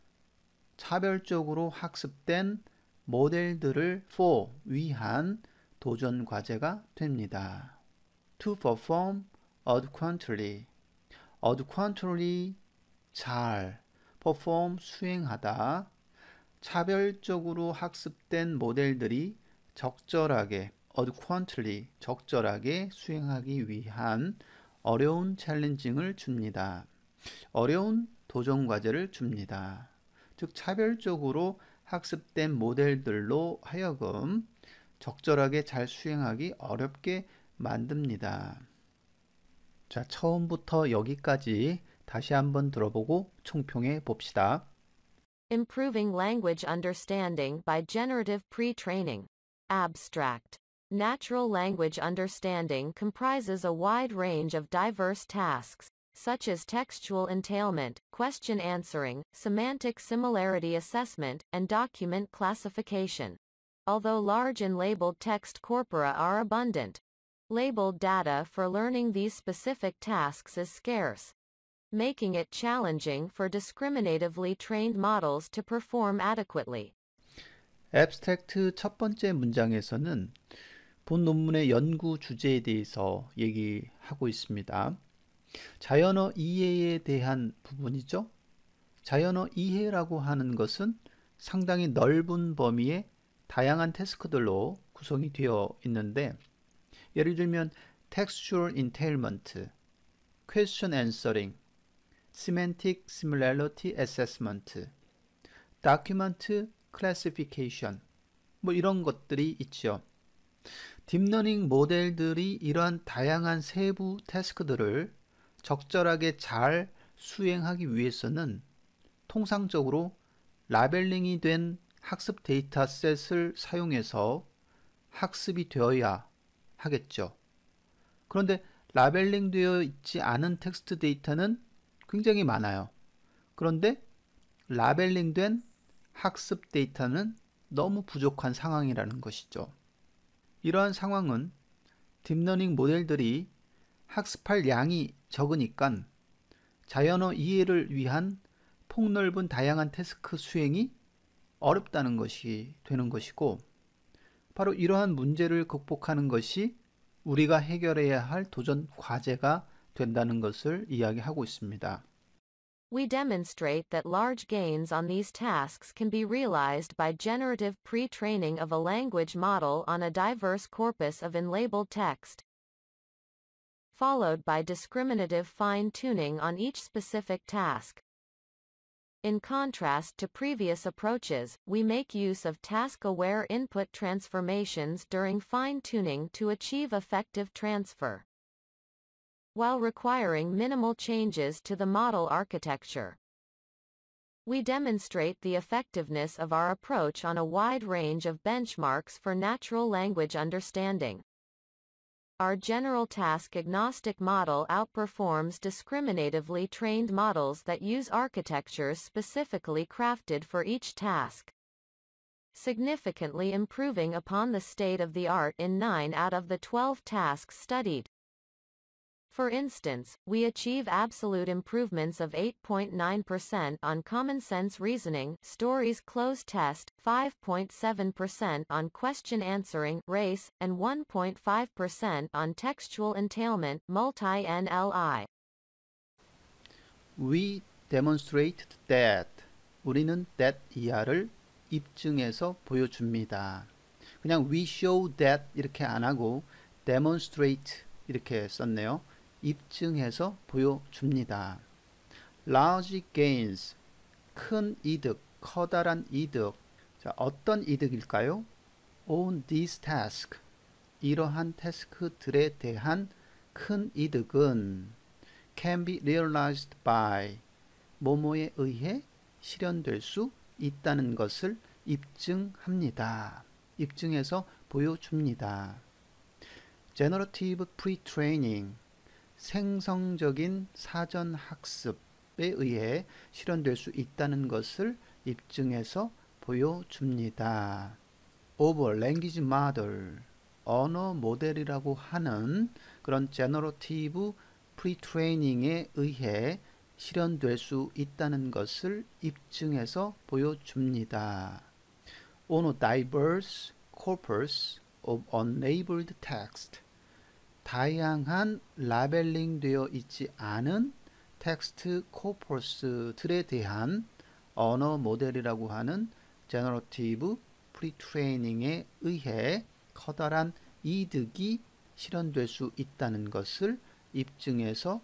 차별적으로 학습된 모델들을 for, 위한 도전 과제가 됩니다. to perform adequately, adequately, 잘, perform, 수행하다, 차별적으로 학습된 모델들이 적절하게, adequately, 적절하게 수행하기 위한 어려운 챌린징을 줍니다. 어려운 도전 과제를 줍니다. 즉 차별적으로 학습된 모델들로 하여금 적절하게 잘 수행하기 어렵게 만듭니다. 자, 처음부터 여기까지 다시 한번 들어보고 총평해 봅시다. Improving language understanding by generative pre-training. Abstract. Natural language understanding comprises a wide range of diverse tasks, such as textual entailment, question answering, semantic similarity assessment, and document classification. Although large and labeled text corpora are abundant, labeled data for learning these specific tasks is scarce, making it challenging for discriminatively trained models to perform adequately. 앱스트랙트 첫 번째 문장에서는 본 논문의 연구 주제에 대해서 얘기하고 있습니다. 자연어 이해에 대한 부분이죠. 자연어 이해라고 하는 것은 상당히 넓은 범위의 다양한 태스크들로 구성이 되어 있는데, 예를 들면 textual entailment, question answering, semantic similarity assessment, document classification, 뭐 이런 것들이 있죠. 딥러닝 모델들이 이러한 다양한 세부 태스크들을 적절하게 잘 수행하기 위해서는 통상적으로 라벨링이 된 학습 데이터셋을 사용해서 학습이 되어야 하겠죠. 그런데 라벨링 되어 있지 않은 텍스트 데이터는 굉장히 많아요. 그런데 라벨링 된 학습 데이터는 너무 부족한 상황이라는 것이죠. 이러한 상황은 딥러닝 모델들이 학습할 양이 적으니까 자연어 이해를 위한 폭넓은 다양한 태스크 수행이 어렵다는 것이 되는 것이고, 바로 이러한 문제를 극복하는 것이 우리가 해결해야 할 도전 과제가 된다는 것을 이야기하고 있습니다. We demonstrate that large gains on these tasks can be realized by generative pre-training of a language model on a diverse corpus of unlabeled text, followed by discriminative fine-tuning on each specific task. In contrast to previous approaches, we make use of task-aware input transformations during fine-tuning to achieve effective transfer, while requiring minimal changes to the model architecture. We demonstrate the effectiveness of our approach on a wide range of benchmarks for natural language understanding. Our general task-agnostic model outperforms discriminatively trained models that use architectures specifically crafted for each task. significantly improving upon the state of the art in nine out of the twelve tasks studied. For instance, we achieve absolute improvements of eight point nine percent on common sense reasoning, stories close test, five point seven percent on question answering, race, and one point five percent on textual entailment, multi-N L I. We demonstrated that. 우리는 that 이하를 입증해서 보여줍니다. 그냥 we show that 이렇게 안 하고 demonstrate 이렇게 썼네요. 입증해서 보여줍니다. large gains, 큰 이득, 커다란 이득. 자, 어떤 이득일까요? on this task, 이러한 태스크들에 대한 큰 이득은 can be realized by, 뭐뭐에 의해 실현될 수 있다는 것을 입증합니다. 입증해서 보여줍니다. generative pre-training, 생성적인 사전 학습에 의해 실현될 수 있다는 것을 입증해서 보여줍니다. of language model, 언어 모델이라고 하는 그런 generative pre-training에 의해 실현될 수 있다는 것을 입증해서 보여줍니다. on a diverse corpus of unlabeled text, 다양한 라벨링 되어 있지 않은 텍스트 코퍼스들에 대한 언어 모델이라고 하는 generative pre-training에 의해 커다란 이득이 실현될 수 있다는 것을 입증해서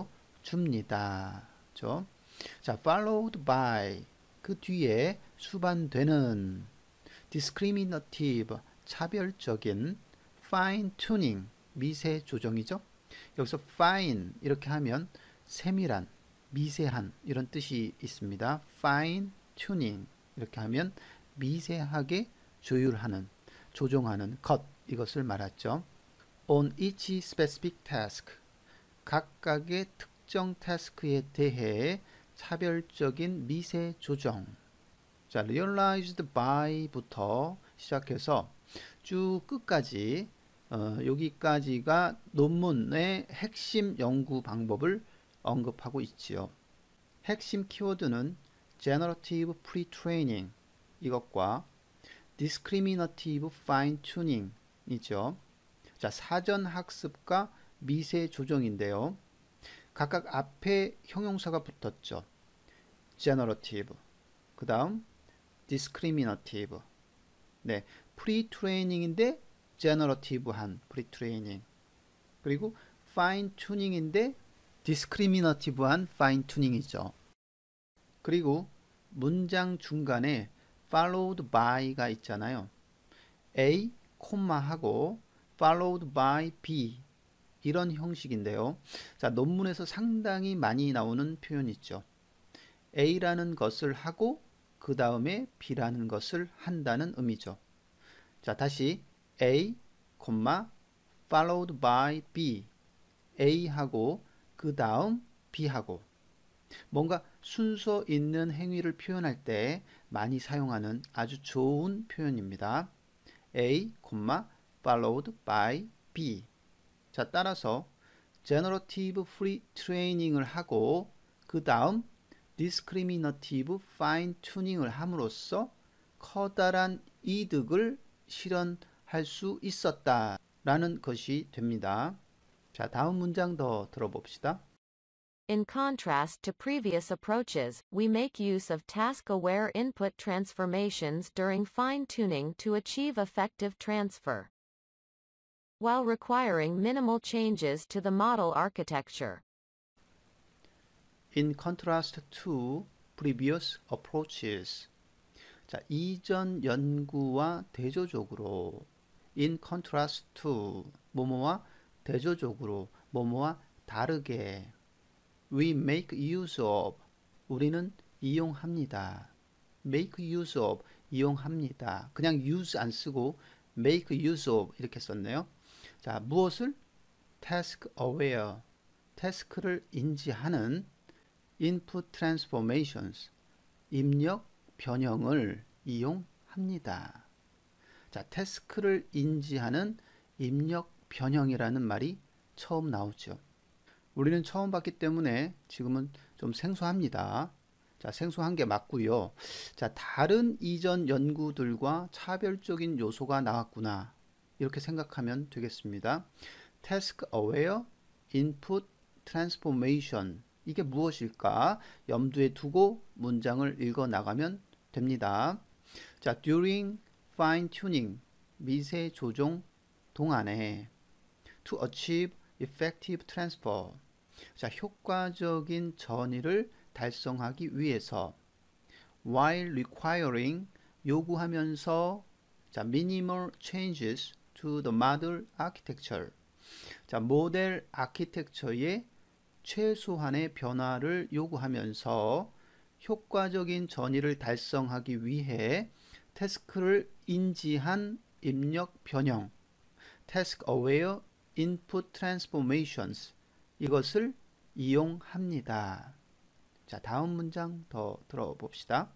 보여줍니다. 그렇죠? 자, followed by, 그 뒤에 수반되는 discriminative, 차별적인 fine tuning, 미세 조정이죠. 여기서 fine 이렇게 하면 세밀한, 미세한 이런 뜻이 있습니다. fine tuning 이렇게 하면 미세하게 조율하는, 조정하는 것, 이것을 말하죠. on each specific task, 각각의 특정 태스크에 대해 차별적인 미세 조정. 자, realized by부터 시작해서 쭉 끝까지 어, 여기까지가 논문의 핵심 연구 방법을 언급하고 있지요. 핵심 키워드는 generative pre-training 이것과 discriminative fine-tuning 이죠. 자, 사전 학습과 미세 조정인데요. 각각 앞에 형용사가 붙었죠. generative, 그 다음 discriminative. 네, pre-training인데 generative한 pre-training. 그리고 fine-tuning인데 discriminative한 fine-tuning이죠. 그리고 문장 중간에 followed by가 있잖아요. A, 콤마하고 followed by B, 이런 형식인데요. 자, 논문에서 상당히 많이 나오는 표현이 있죠. A라는 것을 하고 그 다음에 B라는 것을 한다는 의미죠. 자, 다시 A, followed by B, A하고 그 다음 B하고. 뭔가 순서 있는 행위를 표현할 때 많이 사용하는 아주 좋은 표현입니다. A, followed by B. 자, 따라서 generative pre-training을 하고 그 다음 discriminative fine-tuning을 함으로써 커다란 이득을 실현할 수 있었다라는 것이 됩니다. 자, 다음 문장 더 들어봅시다. In contrast to previous approaches, we make use of task-aware input transformations during fine-tuning to achieve effective transfer, while requiring minimal changes to the model architecture. In contrast to previous approaches. 자, 이전 연구와 대조적으로. In contrast to, 뭐뭐와 대조적으로, 뭐뭐와 다르게. We make use of, 우리는 이용합니다. make use of, 이용합니다. 그냥 use 안 쓰고 make use of 이렇게 썼네요. 자, 무엇을? task aware, 태스크를 인지하는 input transformations, 입력 변형을 이용합니다. 이용합니다. 자, 태스크를 인지하는 입력 변형이라는 말이 처음 나오죠. 우리는 처음 봤기 때문에 지금은 좀 생소합니다. 자, 생소한 게 맞고요. 자, 다른 이전 연구들과 차별적인 요소가 나왔구나. 이렇게 생각하면 되겠습니다. Task Aware Input Transformation. 이게 무엇일까? 염두에 두고 문장을 읽어 나가면 됩니다. 자, during fine tuning. 미세 조종 동안에 to achieve effective transfer. 자, 효과적인 전이를 달성하기 위해서 while requiring 요구하면서 자, minimal changes to the model architecture. 자, 모델 아키텍처의 최소한의 변화를 요구하면서 효과적인 전이를 달성하기 위해 태스크를 인지한 입력 변형 Task Aware Input Transformations 이것을 이용합니다. 자, 다음 문장 더 들어봅시다.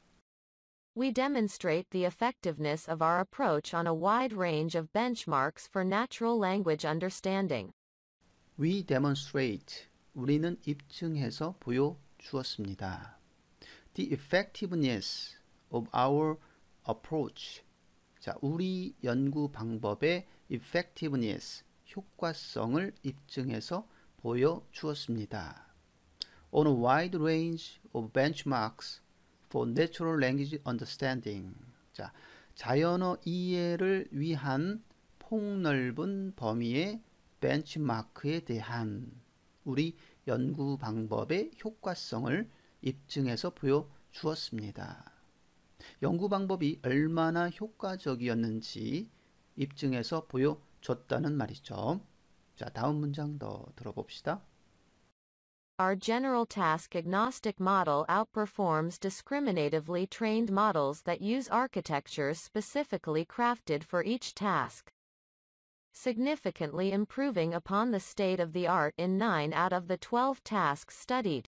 We demonstrate the effectiveness of our approach on a wide range of benchmarks for natural language understanding. We demonstrate. 우리는 입증해서 보여주었습니다. The effectiveness of our approach. 자, 우리 연구 방법의 effectiveness, 효과성을 입증해서 보여주었습니다. On a wide range of benchmarks for natural language understanding. 자, 자연어 이해를 위한 폭넓은 범위의 벤치마크에 대한 우리 연구 방법의 효과성을 입증해서 보여주었습니다. 연구 방법이 얼마나 효과적이었는지 입증해서 보여줬다는 말이죠. 자, 다음 문장 더 들어봅시다. Our general task agnostic model outperforms discriminatively trained models that use architectures specifically crafted for each task, significantly improving upon the state of the art in nine out of the twelve tasks studied.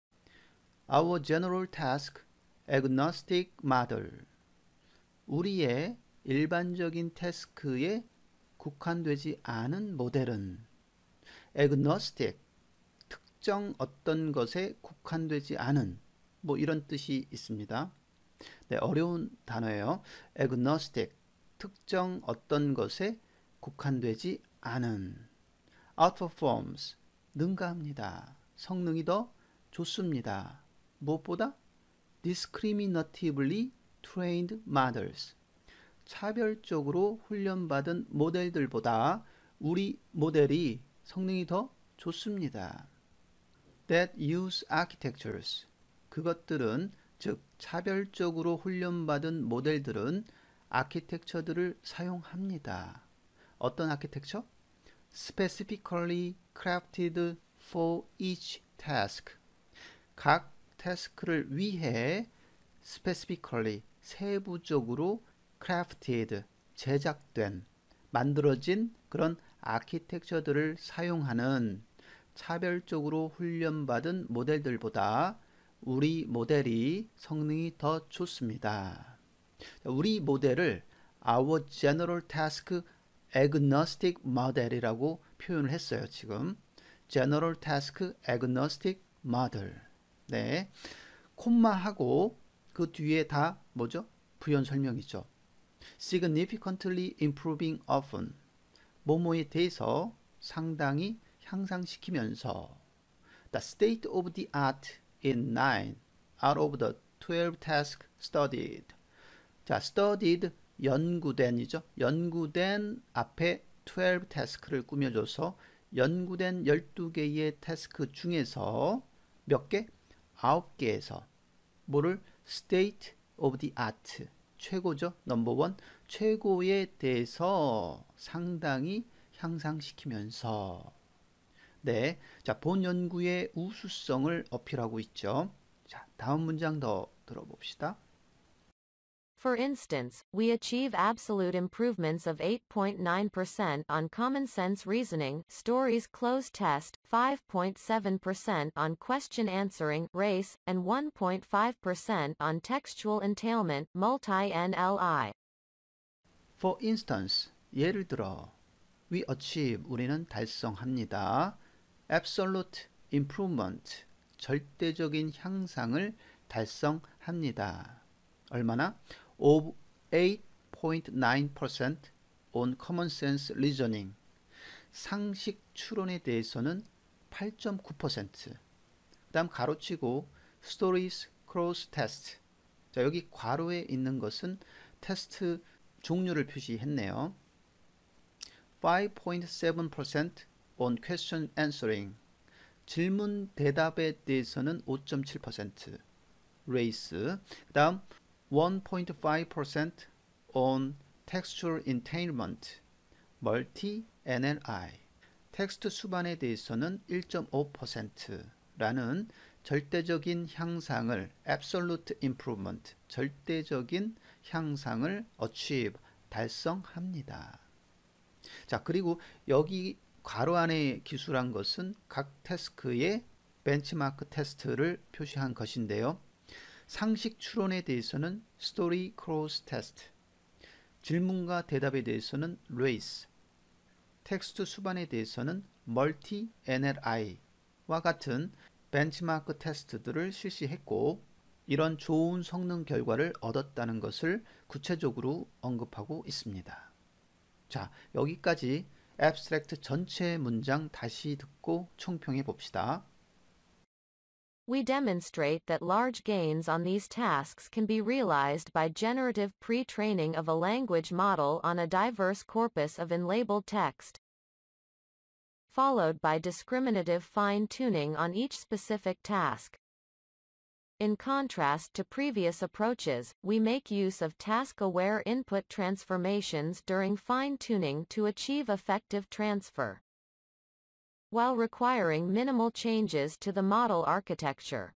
Our general task agnostic model. 우리의 일반적인 태스크에 국한되지 않은 모델은 agnostic, 특정 어떤 것에 국한되지 않은 뭐 이런 뜻이 있습니다. 네, 어려운 단어예요. agnostic, 특정 어떤 것에 국한되지 않은 outperforms, 능가합니다. 성능이 더 좋습니다. 무엇보다 discriminatively trained models, 차별적으로 훈련받은 모델들보다 우리 모델이 성능이 더 좋습니다. That use architectures, 그것들은 즉 차별적으로 훈련받은 모델들은 아키텍처들을 사용합니다. 어떤 아키텍처? Specifically crafted for each task. 각 태스크를 위해 specifically, 세부적으로 crafted, 제작된, 만들어진 그런 아키텍처들을 사용하는 차별적으로 훈련받은 모델들보다 우리 모델이 성능이 더 좋습니다. 우리 모델을 our general task agnostic model이라고 표현을 했어요. 지금 general task agnostic model. 네, 콤마하고 그 뒤에 다 뭐죠? 부연 설명이죠. significantly improving often, 뭐뭐에 대해서 상당히 향상시키면서 the state of the art in nine out of the twelve tasks studied. 자, studied, 연구된이죠. 연구된 앞에 twelve task를 꾸며줘서 연구된 열두 개의 태스크 중에서 몇 개? 아홉 개에서 뭐를? state of the art, 최고죠. 넘버원, 최고에 대해서 상당히 향상시키면서 네, 자, 본 연구의 우수성을 어필하고 있죠. 자, 다음 문장 더 들어봅시다. For instance, we achieve absolute improvements of eight point nine percent on common sense reasoning, stories closed test, five point seven percent on question answering, race, and one point five percent on textual entailment, multi-N L I. For instance, 예를 들어, we achieve, 우리는 달성합니다. absolute improvement, 절대적인 향상을 달성합니다. 얼마나? of eight point nine percent on common sense reasoning. 상식 추론에 대해서는 팔 점 구 퍼센트. 그 다음 가로치고 stories cross test. 자, 여기 괄호에 있는 것은 테스트 종류를 표시했네요. five point seven percent on question answering. 질문 대답에 대해서는 오 점 칠 퍼센트. race. 그 다음 one point five percent on textual entailment, multi-N L I. 텍스트 수반에 대해서는 일 점 오 퍼센트라는 절대적인 향상을 absolute improvement, 절대적인 향상을 achieve, 달성합니다. 자, 그리고 여기 괄호 안에 기술한 것은 각 태스크의 벤치마크 테스트를 표시한 것인데요. 상식 추론에 대해서는 story cross test, 질문과 대답에 대해서는 race, 텍스트 수반에 대해서는 multi N L I와 같은 벤치마크 테스트들을 실시했고, 이런 좋은 성능 결과를 얻었다는 것을 구체적으로 언급하고 있습니다. 자, 여기까지 abstract 전체 문장 다시 듣고 총평해 봅시다. We demonstrate that large gains on these tasks can be realized by generative pre-training of a language model on a diverse corpus of unlabeled text, followed by discriminative fine-tuning on each specific task. In contrast to previous approaches, we make use of task-aware input transformations during fine-tuning to achieve effective transfer, while requiring minimal changes to the model architecture.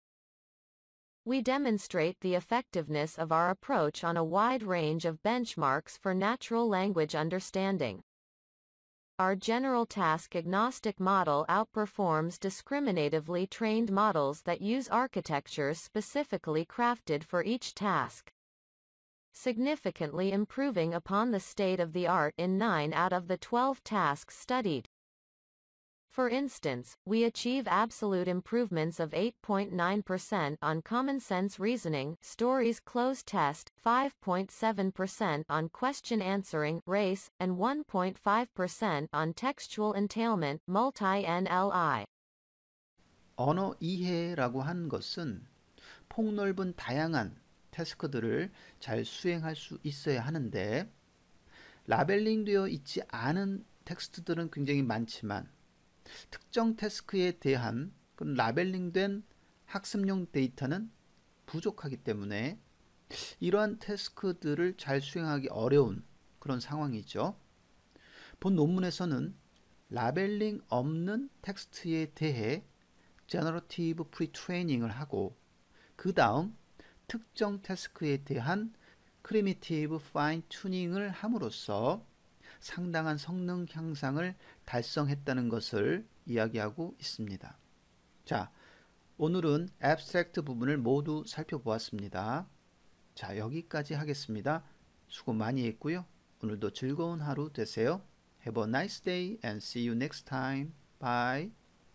We demonstrate the effectiveness of our approach on a wide range of benchmarks for natural language understanding. Our general task-agnostic model outperforms discriminatively trained models that use architectures specifically crafted for each task, significantly improving upon the state-of-the-art in nine out of the twelve tasks studied. For instance, we achieve absolute improvements of eight point nine percent on common sense reasoning, stories closed test, five point seven percent on question answering, race, and one point five percent on textual entailment, multi-N L I. 언어 이해라고 하는 것은 폭넓은 다양한 태스크들을 잘 수행할 수 있어야 하는데, 라벨링 되어 있지 않은 텍스트들은 굉장히 많지만 특정 태스크에 대한 그런 라벨링된 학습용 데이터는 부족하기 때문에 이러한 태스크들을 잘 수행하기 어려운 그런 상황이죠. 본 논문에서는 라벨링 없는 텍스트에 대해 제너러티브 프리트레이닝을 하고, 그 다음 특정 태스크에 대한 프리미티브 파인 튜닝을 함으로써 상당한 성능 향상을 달성했다는 것을 이야기하고 있습니다. 자, 오늘은 abstract 부분을 모두 살펴보았습니다. 자, 여기까지 하겠습니다. 수고 많이 했고요. 오늘도 즐거운 하루 되세요. Have a nice day and see you next time. Bye.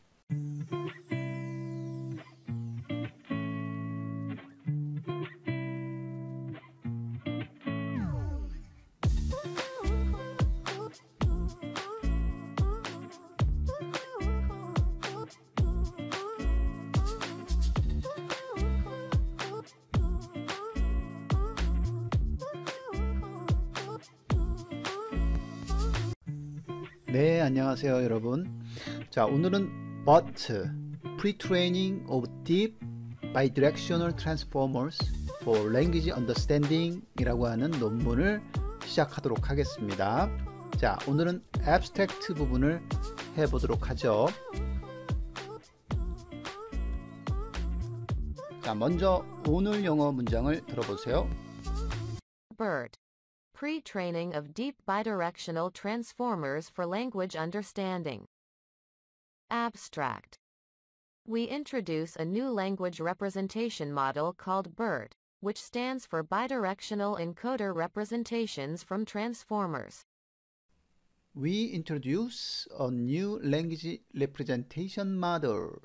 네, 안녕하세요 여러분. 자, 오늘은 but pre-training of deep bidirectional transformers for language understanding 이라고 하는 논문을 시작하도록 하겠습니다. 자, 오늘은 abstract 부분을 해보도록 하죠. 자, 먼저 오늘 영어 문장을 들어보세요. BERT. Pre-training of deep bidirectional transformers for language understanding. Abstract. We introduce a new language representation model called BERT, which stands for Bidirectional Encoder Representations from Transformers. We introduce a new language representation model.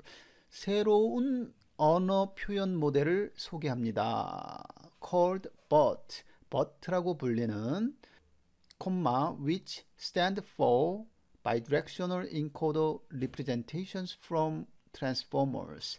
새로운 언어 표현 모델을 소개합니다. called BERT. BERT라고 불리는 comma which stand for bidirectional encoder representations from transformers.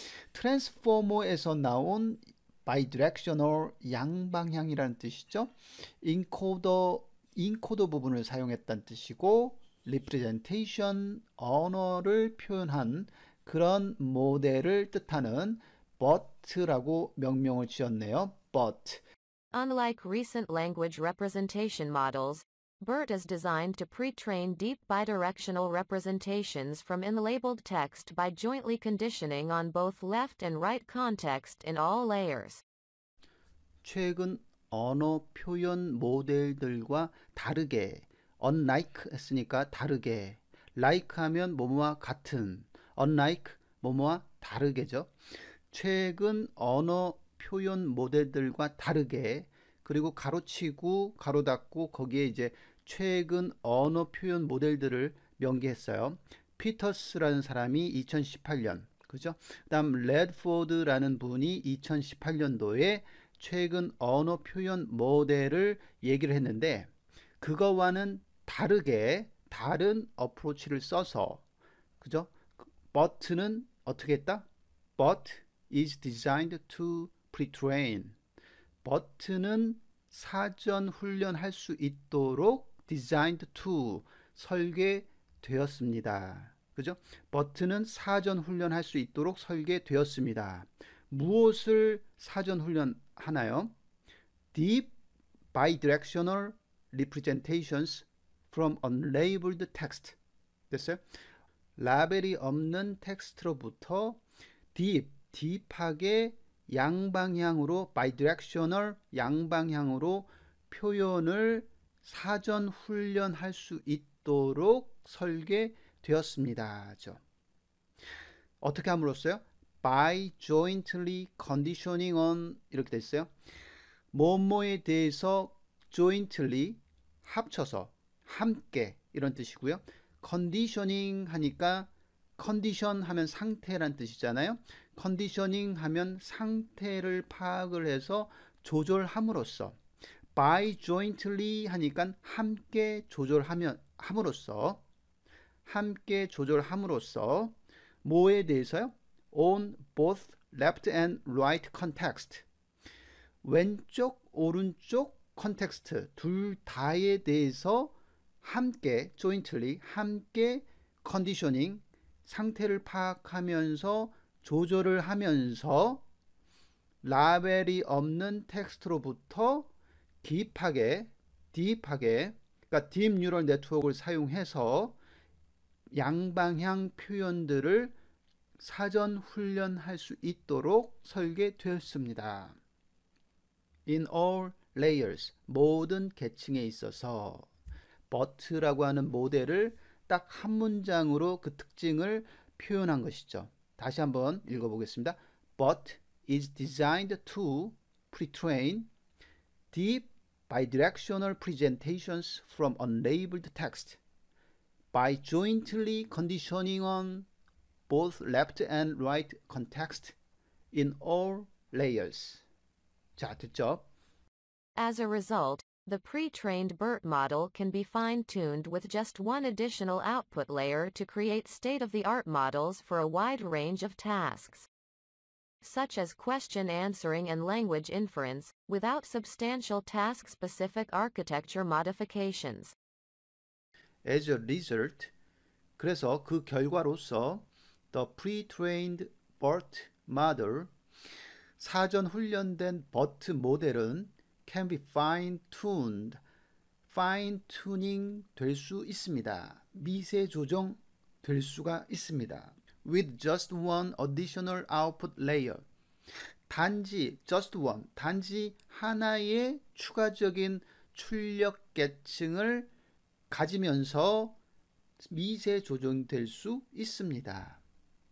트랜스포머에서 나온 bidirectional 양방향이라는 뜻이죠. encoder 인코더 부분을 사용했다는 뜻이고 representation 언어를 표현한 그런 모델을 뜻하는 BERT라고 명명을 지었네요. BERT. Unlike recent language representation models, BERT is designed to pre-train deep bidirectional representations from unlabeled text by jointly conditioning on both left and right context in all layers. 최근 언어 표현 모델들과 다르게 unlike 했으니까 다르게 like 하면 뭐뭐와 같은 unlike 뭐뭐와 다르게죠. 최근 언어 표현 모델들과 다르게 그리고 가로치고 가로 닫고 거기에 이제 최근 언어 표현 모델들을 명기했어요. 피터스라는 사람이 이천십팔 년 그죠? 그다음 레드포드라는 분이 이천십팔 년도에 최근 언어 표현 모델을 얘기를 했는데 그거와는 다르게 다른 어프로치를 써서 그죠? BERT는 어떻게 했다? BERT is designed to pre-train. BERT는 사전 훈련할 수 있도록 designed to 설계되었습니다. 그죠? BERT는 사전 훈련할 수 있도록 설계되었습니다. 무엇을 사전 훈련하나요? Deep bidirectional representations from unlabeled text. 됐어요? 라벨이 없는 텍스트로부터 deep, deep하게 양방향으로 bidirectional 양방향으로 표현을 사전 훈련할 수 있도록 설계되었습니다. 어떻게 함으로써요? by jointly conditioning on 이렇게 됐어요. 뭐뭐에 대해서 jointly 합쳐서 함께 이런 뜻이고요. conditioning 하니까 condition 하면 상태란 뜻이잖아요. conditioning 하면 상태를 파악을 해서 조절함으로써 by jointly 하니까 함께 조절하면 함으로써 함께 조절함으로써 뭐에 대해서요? on both left and right context. 왼쪽, 오른쪽 컨텍스트 둘 다에 대해서 함께 jointly 함께 conditioning 상태를 파악하면서 조절을 하면서 라벨이 없는 텍스트로부터 딥하게 딥하게 그러니까 딥 뉴럴 네트워크를 사용해서 양방향 표현들을 사전 훈련할 수 있도록 설계되었습니다. In all layers, 모든 계층에 있어서 BERT라고 하는 모델을 딱 한 문장으로 그 특징을 표현한 것이죠. 다시 한번 읽어보겠습니다. BERT is designed to pre-train deep bidirectional presentations from unlabeled text by jointly conditioning on both left and right context in all layers. 자, 됐죠? As a result, the pre-trained BERT model can be fine-tuned with just one additional output layer to create state-of-the-art models for a wide range of tasks, such as question answering and language inference, without substantial task-specific architecture modifications. As a result, 그래서 그 결과로서 the pre-trained BERT model, 사전 훈련된 BERT 모델은 can be fine-tuned, fine-tuning 될 수 있습니다. 미세 조정 될 수가 있습니다. With just one additional output layer. 단지 just one, 단지 하나의 추가적인 출력 계층을 가지면서 미세 조정될 수 있습니다.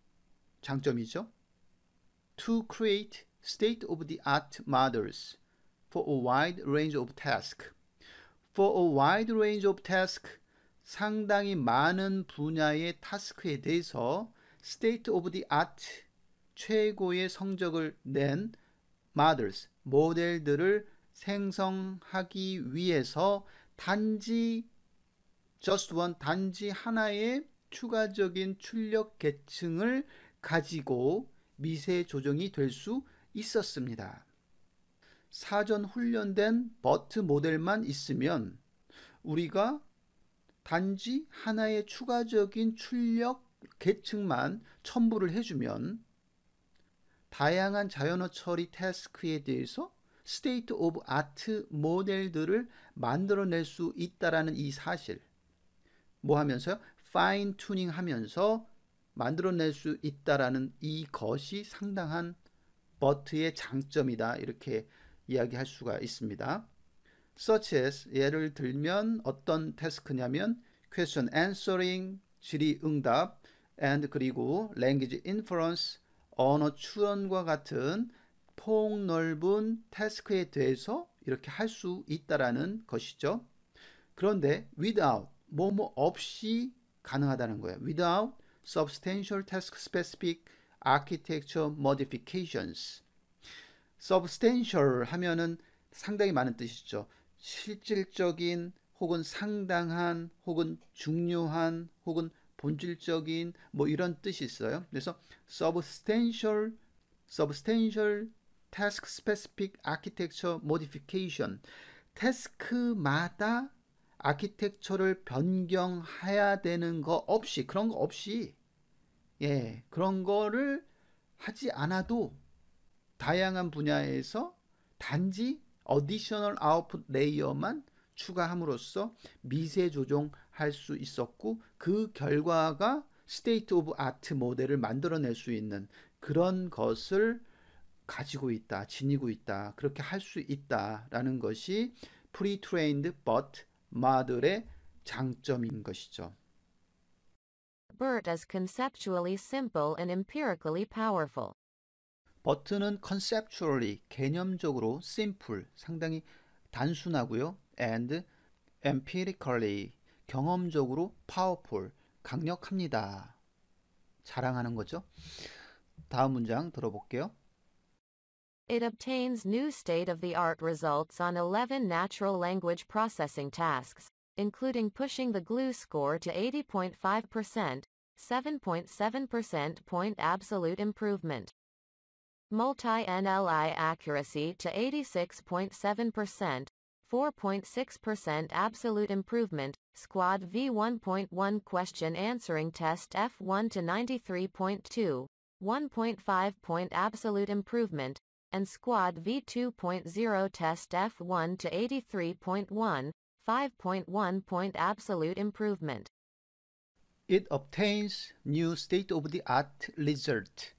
장점이죠. To create state-of-the-art models for a wide range of tasks. For a wide range of tasks, 상당히 많은 분야의 타스크에 대해서 state-of-the-art, 최고의 성적을 낸 models, 모델들을 생성하기 위해서 단지 just one, 단지 하나의 추가적인 출력 계층을 가지고 미세 조정이 될 수 있었습니다. 사전 훈련된 버트 모델만 있으면 우리가 단지 하나의 추가적인 출력 계층만 첨부를 해주면 다양한 자연어 처리 태스크에 대해서 스테이트 오브 아트 모델들을 만들어낼 수 있다라는 이 사실, 뭐 하면서요? 파인 튜닝 하면서 만들어낼 수 있다라는 이것이 상당한 버트의 장점이다, 이렇게 이야기할 수가 있습니다. Such as, 예를 들면 어떤 태스크냐면 question answering, 질의응답, and 그리고 language inference, 언어 추론과 같은 폭넓은 태스크에 대해서 이렇게 할 수 있다라는 것이죠. 그런데 without, 뭐뭐 없이 가능하다는 거예요. without substantial task specific architecture modifications. substantial 하면은 상당히 많은 뜻이죠. 실질적인 혹은 상당한 혹은 중요한 혹은 본질적인 뭐 이런 뜻이 있어요. 그래서 substantial substantial task specific architecture modification, 태스크마다 아키텍처를 변경해야 되는 거 없이, 그런 거 없이, 예, 그런 거를 하지 않아도 다양한 분야에서 단지 additional output 레이어만 추가함으로써 미세 조정할 수 있었고, 그 결과가 state of art 모델을 만들어낼 수 있는 그런 것을 가지고 있다, 지니고 있다, 그렇게 할 수 있다라는 것이 pre-trained but 모델의 장점인 것이죠. BERT is conceptually simple and empirically powerful. 버트는 conceptually, 개념적으로 simple, 상당히 단순하고요. and empirically, 경험적으로 powerful, 강력합니다. 자랑하는 거죠. 다음 문장 들어볼게요. It obtains new state-of-the-art results on eleven natural language processing tasks, including pushing the glue score to eighty point five percent, seven point seven percent point absolute improvement. Multi-N L I accuracy to eighty-six point seven percent, four point six percent absolute improvement, Squad V one point one question answering test F one to ninety-three point two, one point five point absolute improvement, and Squad V two point oh test F one to eighty-three point one, five point one point absolute improvement. It obtains new state-of-the-art result.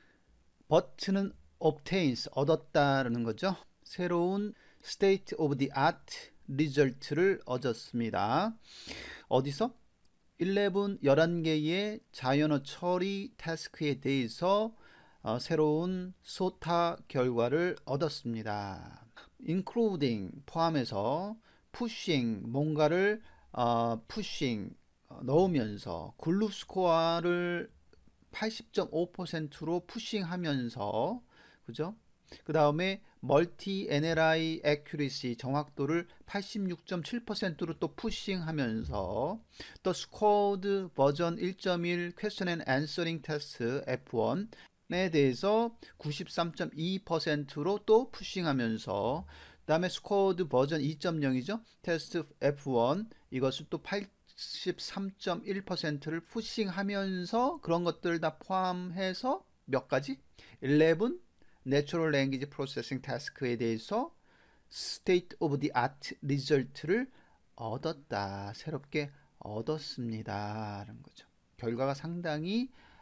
버트는 obtains, 얻었다라는 거죠. 새로운 state-of-the-art result를 얻었습니다. 어디서? eleven, 열한 개의 자연어 처리 태스크에 대해서 어, 새로운 소타 결과를 얻었습니다. including, 포함해서 pushing, 뭔가를 어, pushing, 어, 넣으면서 글루 스코어를 팔십 점 오 퍼센트로 푸싱하면서, 그죠? 그 다음에 멀티 엔엘아이 accuracy, 정확도를 팔십육 점 칠 퍼센트로 또 푸싱하면서, 또 스쿼드 버전 일 점 일 question and answering test 에프 원에 대해서 구십삼 점 이 퍼센트로 또 푸싱하면서, 그 다음에 스쿼드 버전 이 점 영이죠 테스트 에프 원, 이것을 또 팔십삼 점 일 퍼센트를 푸싱하면서, 그런 것들 다 포함해서 몇 가지? eleven Natural Language Processing Task에 대해서 State of the Art Result를 얻었다, 새롭게 얻었습니다 라는 거죠. 결과가 상당히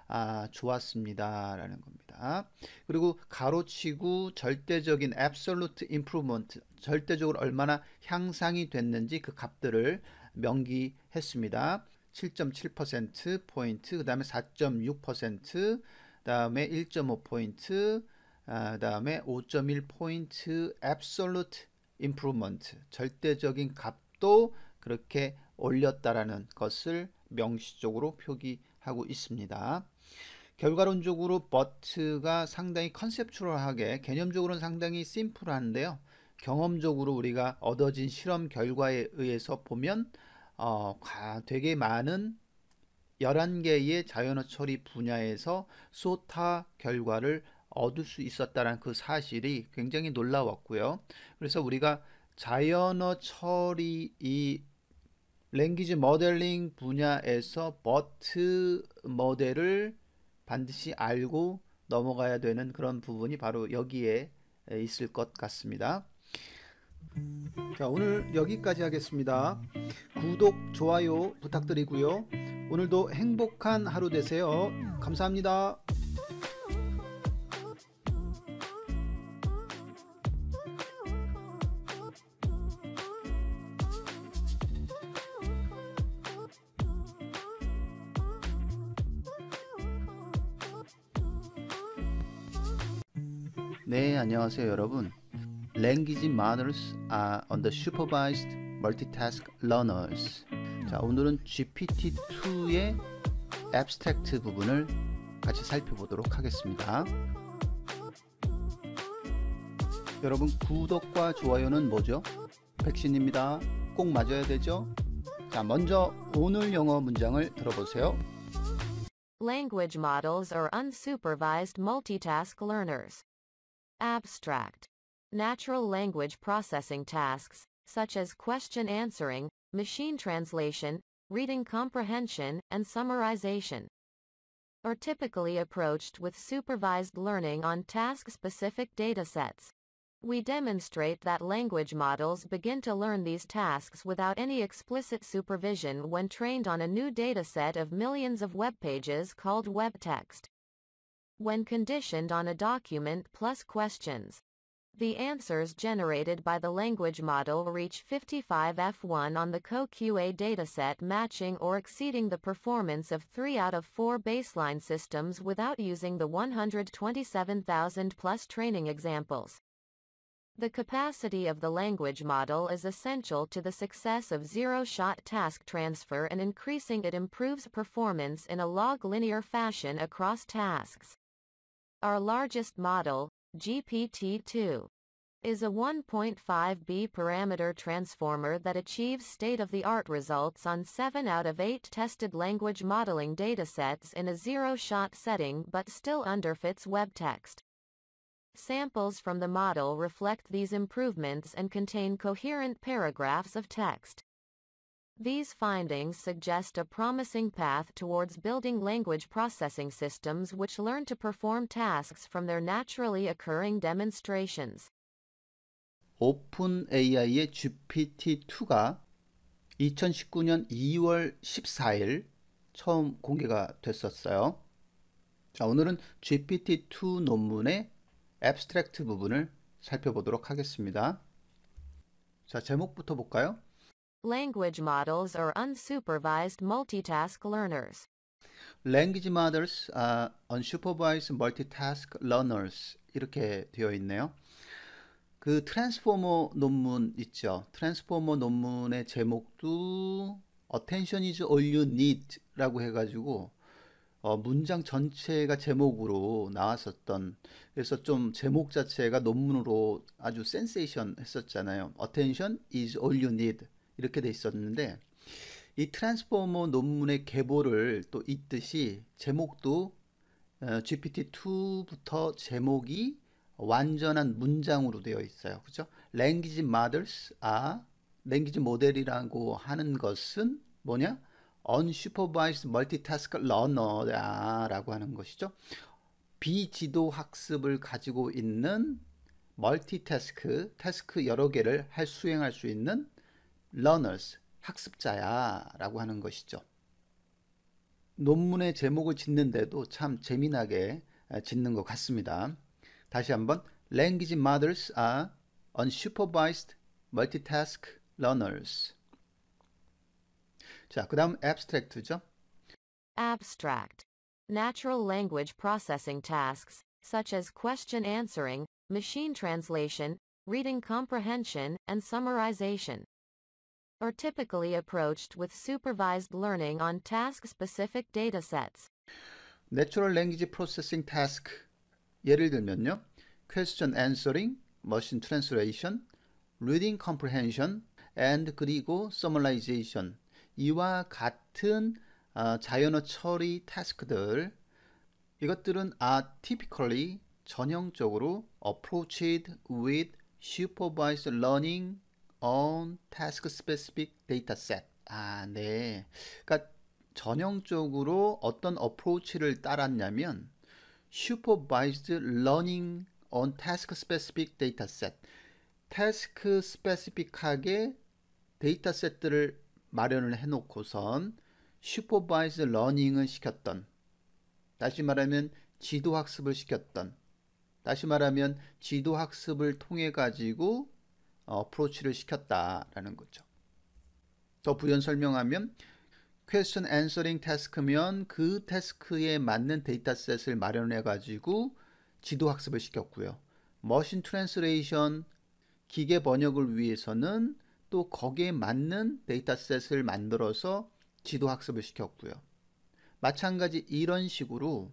아, 좋았습니다 라는 겁니다. 그리고 가로치고 절대적인 absolute improvement, 절대적으로 얼마나 향상이 됐는지 그 값들을 명기했습니다. 칠 점 칠 퍼센트 포인트, 그 다음에 사 점 육 퍼센트, 그 다음에 일 점 오 포인트, 아, 그 다음에 오 점 일 포인트 absolute improvement, 절대적인 값도 그렇게 올렸다라는 것을 명시적으로 표기하고 있습니다. 결과론적으로 but가 상당히 컨셉추얼하게, 개념적으로는 상당히 심플한데요. 경험적으로 우리가 얻어진 실험 결과에 의해서 보면 어, 되게 많은 열한 개의 자연어 처리 분야에서 소타 결과를 얻을 수 있었다는 그 사실이 굉장히 놀라웠고요. 그래서 우리가 자연어 처리 이 랭귀지 모델링 분야에서 버트 모델을 반드시 알고 넘어가야 되는 그런 부분이 바로 여기에 있을 것 같습니다. 자, 오늘 여기까지 하겠습니다. 구독, 좋아요 부탁드리고요. 오늘도 행복한 하루 되세요. 감사합니다. 네, 안녕하세요 여러분. Language models are unsupervised multitask learners. 자, 오늘은 지피티 투의 abstract 부분을 같이 살펴보도록 하겠습니다. 여러분, 구독과 좋아요는 뭐죠? 백신입니다. 꼭 맞아야 되죠? 자, 먼저 오늘 영어 문장을 들어보세요. Language models are unsupervised multitask learners. Abstract. Natural language processing tasks, such as question answering, machine translation, reading comprehension, and summarization, are typically approached with supervised learning on task-specific datasets. We demonstrate that language models begin to learn these tasks without any explicit supervision when trained on a new dataset of millions of web pages called web text. When conditioned on a document plus questions, the answers generated by the language model reach fifty-five F one on the C O Q A dataset, matching or exceeding the performance of three out of four baseline systems without using the one hundred twenty-seven thousand plus training examples. The capacity of the language model is essential to the success of zero-shot task transfer, and increasing it improves performance in a log linear fashion across tasks. Our largest model, G P T two, is a one point five B parameter transformer that achieves state-of-the-art results on seven out of eight tested language modeling datasets in a zero-shot setting, but still underfits web text. Samples from the model reflect these improvements and contain coherent paragraphs of text. These findings suggest a promising path towards building language processing systems which learn to perform tasks from their naturally occurring demonstrations. 오픈에이아이의 지피티 투가 이천십구 년 이월 십사일 처음 공개가 됐었어요. 자, 오늘은 지피티 투 논문의 abstract 부분을 살펴보도록 하겠습니다. 자, 제목부터 볼까요? Language models are unsupervised multitask learners. Language models are unsupervised multitask learners. 이렇게 되어 있네요. 그 트랜스포머 논문 있죠. 트랜스포머 논문의 제목도 Attention is all you need 라고 해가지고 어, 문장 전체가 제목으로 나왔었던, 그래서 좀 제목 자체가 논문으로 아주 센세이션 했었잖아요. Attention is all you need 이렇게 돼 있었는데, 이 트랜스포머 논문의 계보를 또 잇듯이 제목도 어, 지피티 투부터 제목이 완전한 문장으로 되어 있어요. 그죠? Language models are, 랭귀지 모델이라고 하는 것은 뭐냐? unsupervised multitask learner라고 하는 것이죠. 비지도 학습을 가지고 있는 멀티태스크, 태스크 여러 개를 할 수행할 수 있는 learners, 학습자야 라고 하는 것이죠. 논문의 제목을 짓는데도 참 재미나게 짓는 것 같습니다. 다시 한번 Language models are unsupervised multitask learners. 자, 그 다음 abstract죠. Abstract. Natural language processing tasks, such as question answering, machine translation, reading comprehension, and summarization, are typically approached with supervised learning on task-specific datasets. Natural language processing task 예를 들면요. question answering, machine translation, reading comprehension, and 그리고 summarization 이와 같은 어, 자연어 처리 태스크들 이것들은 are typically 전형적으로 approached with supervised learning on task-specific dataset. 아, 네. 그러니까 전형적으로 어떤 어프로치를 따랐냐면 supervised learning on task-specific dataset. 태스크 스페시픽하게 데이터셋들을 마련을 해놓고선 supervised learning을 시켰던, 다시 말하면 지도학습을 시켰던, 다시 말하면 지도학습을 통해 가지고 어프로치를 시켰다라는 거죠. 더 부연 설명하면 question answering 태스크면 그 태스크에 맞는 데이터셋을 마련해 가지고 지도학습을 시켰고요. 머신 트랜스레이션 기계 번역을 위해서는 또 거기에 맞는 데이터셋을 만들어서 지도학습을 시켰고요. 마찬가지 이런 식으로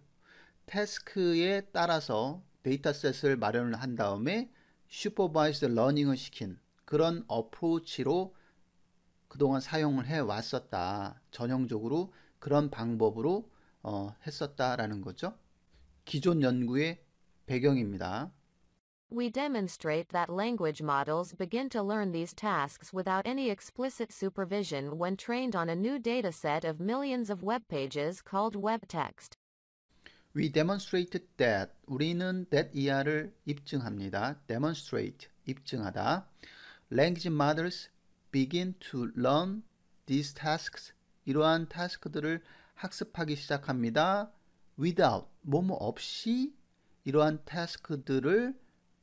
태스크에 따라서 데이터셋을 마련을 한 다음에 슈퍼바이스드 러닝을 시킨 그런 어프로치로 그동안 사용을 해 왔었다. 전형적으로 그런 방법으로 어, 했었다라는 거죠. 기존 연구의 배경입니다. We demonstrate that language models begin to learn these tasks without any explicit supervision when trained on a new dataset of millions of web pages called web text. We demonstrated that 우리는 that 이하를 입증합니다. demonstrate 입증하다. Language models begin to learn these tasks 이러한 타스크들을 학습하기 시작합니다. without 뭐뭐 없이 이러한 타스크들을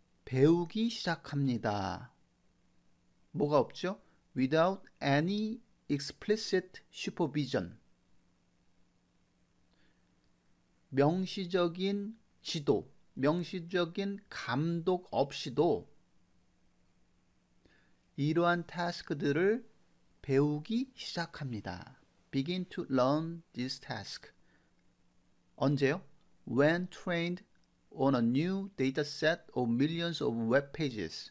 배우기 시작합니다. 뭐가 없죠? without any explicit supervision 명시적인 지도, 명시적인 감독 없이도 이러한 타스크들을 배우기 시작합니다. begin to learn this task. 언제요? when trained on a new dataset of millions of web pages.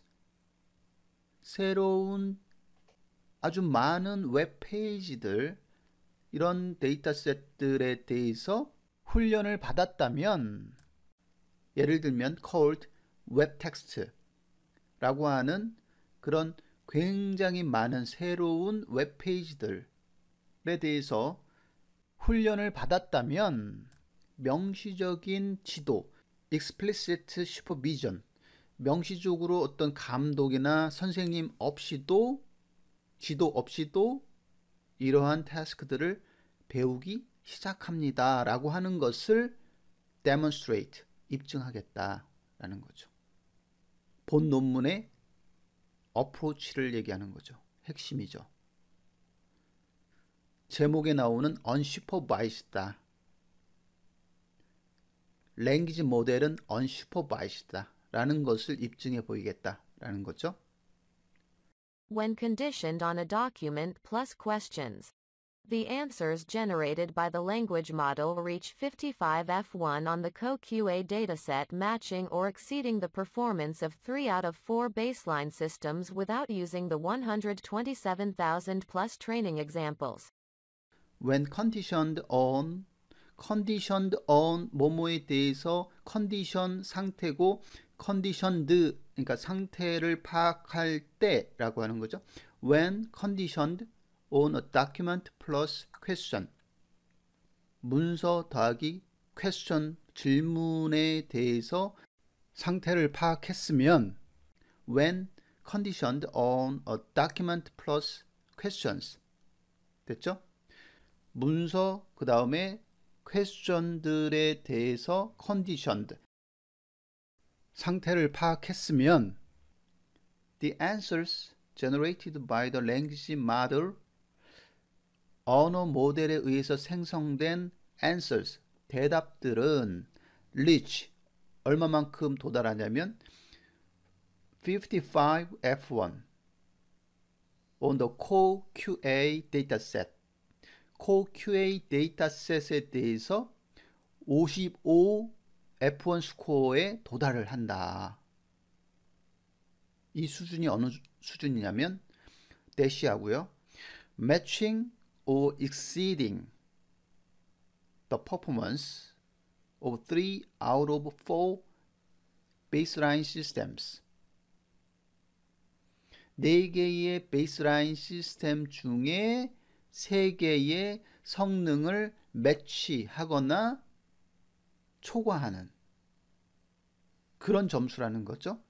새로운 아주 많은 웹페이지들 이런 데이터셋들에 대해서 훈련을 받았다면 예를 들면 called web text라고 하는 그런 굉장히 많은 새로운 웹페이지들에 대해서 훈련을 받았다면 명시적인 지도 explicit supervision 명시적으로 어떤 감독이나 선생님 없이도 지도 없이도 이러한 태스크들을 배우기 시작합니다 라고 하는 것을 demonstrate 입증하겠다라는 거죠. 본 논문의 어프로치를 얘기하는 거죠. 핵심이죠. 제목에 나오는 unsupervised다. 랭귀지 모델은 unsupervised다 라는 것을 입증해 보이겠다라는 거죠. When conditioned on a document plus questions, the answers generated by the language model reach fifty-five F one on the C O Q A dataset matching or exceeding the performance of three out of four baseline systems without using the one hundred twenty-seven thousand plus training examples. When conditioned on conditioned on 뭐뭐에 대해서 컨디션 상태고 conditioned 그러니까 상태를 파악할 때라고 하는 거죠. When conditioned on a document plus question 문서 더하기 question 질문에 대해서 상태를 파악했으면 when conditioned on a document plus questions 됐죠? 문서 그 다음에 퀘스천들에 대해서 conditioned 상태를 파악했으면 the answers generated by the language model 언어 모델에 의해서 생성된 answers 대답들은 reach 얼마만큼 도달하냐면 fifty-five F one on the core 큐 에이 dataset core 큐 에이 dataset에 대해서 오십오 에프 원 스코어에 도달을 한다. 이 수준이 어느 수준이냐면 대시하고요. matching or exceeding the performance of three out of four baseline systems. 네 개의 베이스라인 시스템 중에 세 개의 성능을 매치하거나 초과하는 그런 점수라는 거죠.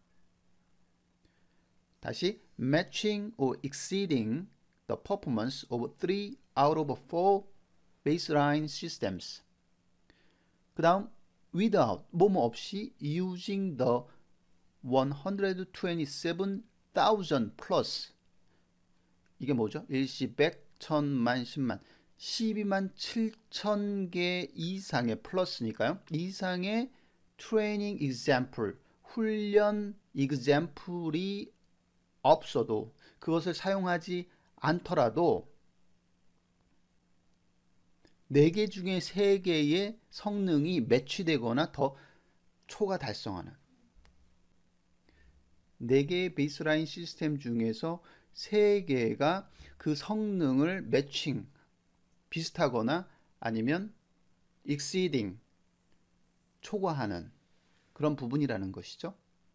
다시 matching or exceeding the performance of three out of four baseline systems. 그 다음 without 뭐뭐 없이 using the one hundred twenty-seven thousand plus 이게 뭐죠? 일시 백, 천만, 십만 십이만 칠천 개 이상의 플러스니까요. 이상의 트레이닝 example 훈련 example이 없어도 그것을 사용하지 않더라도 네 개 중에 세 개의 성능이 매치되거나 더 초과 달성하는 네 개의 베이스라인 시스템 중에서 세 개가 그 성능을 매칭 비슷하거나 아니면 exceeding 초과하는 그런 부분이라는 것이죠.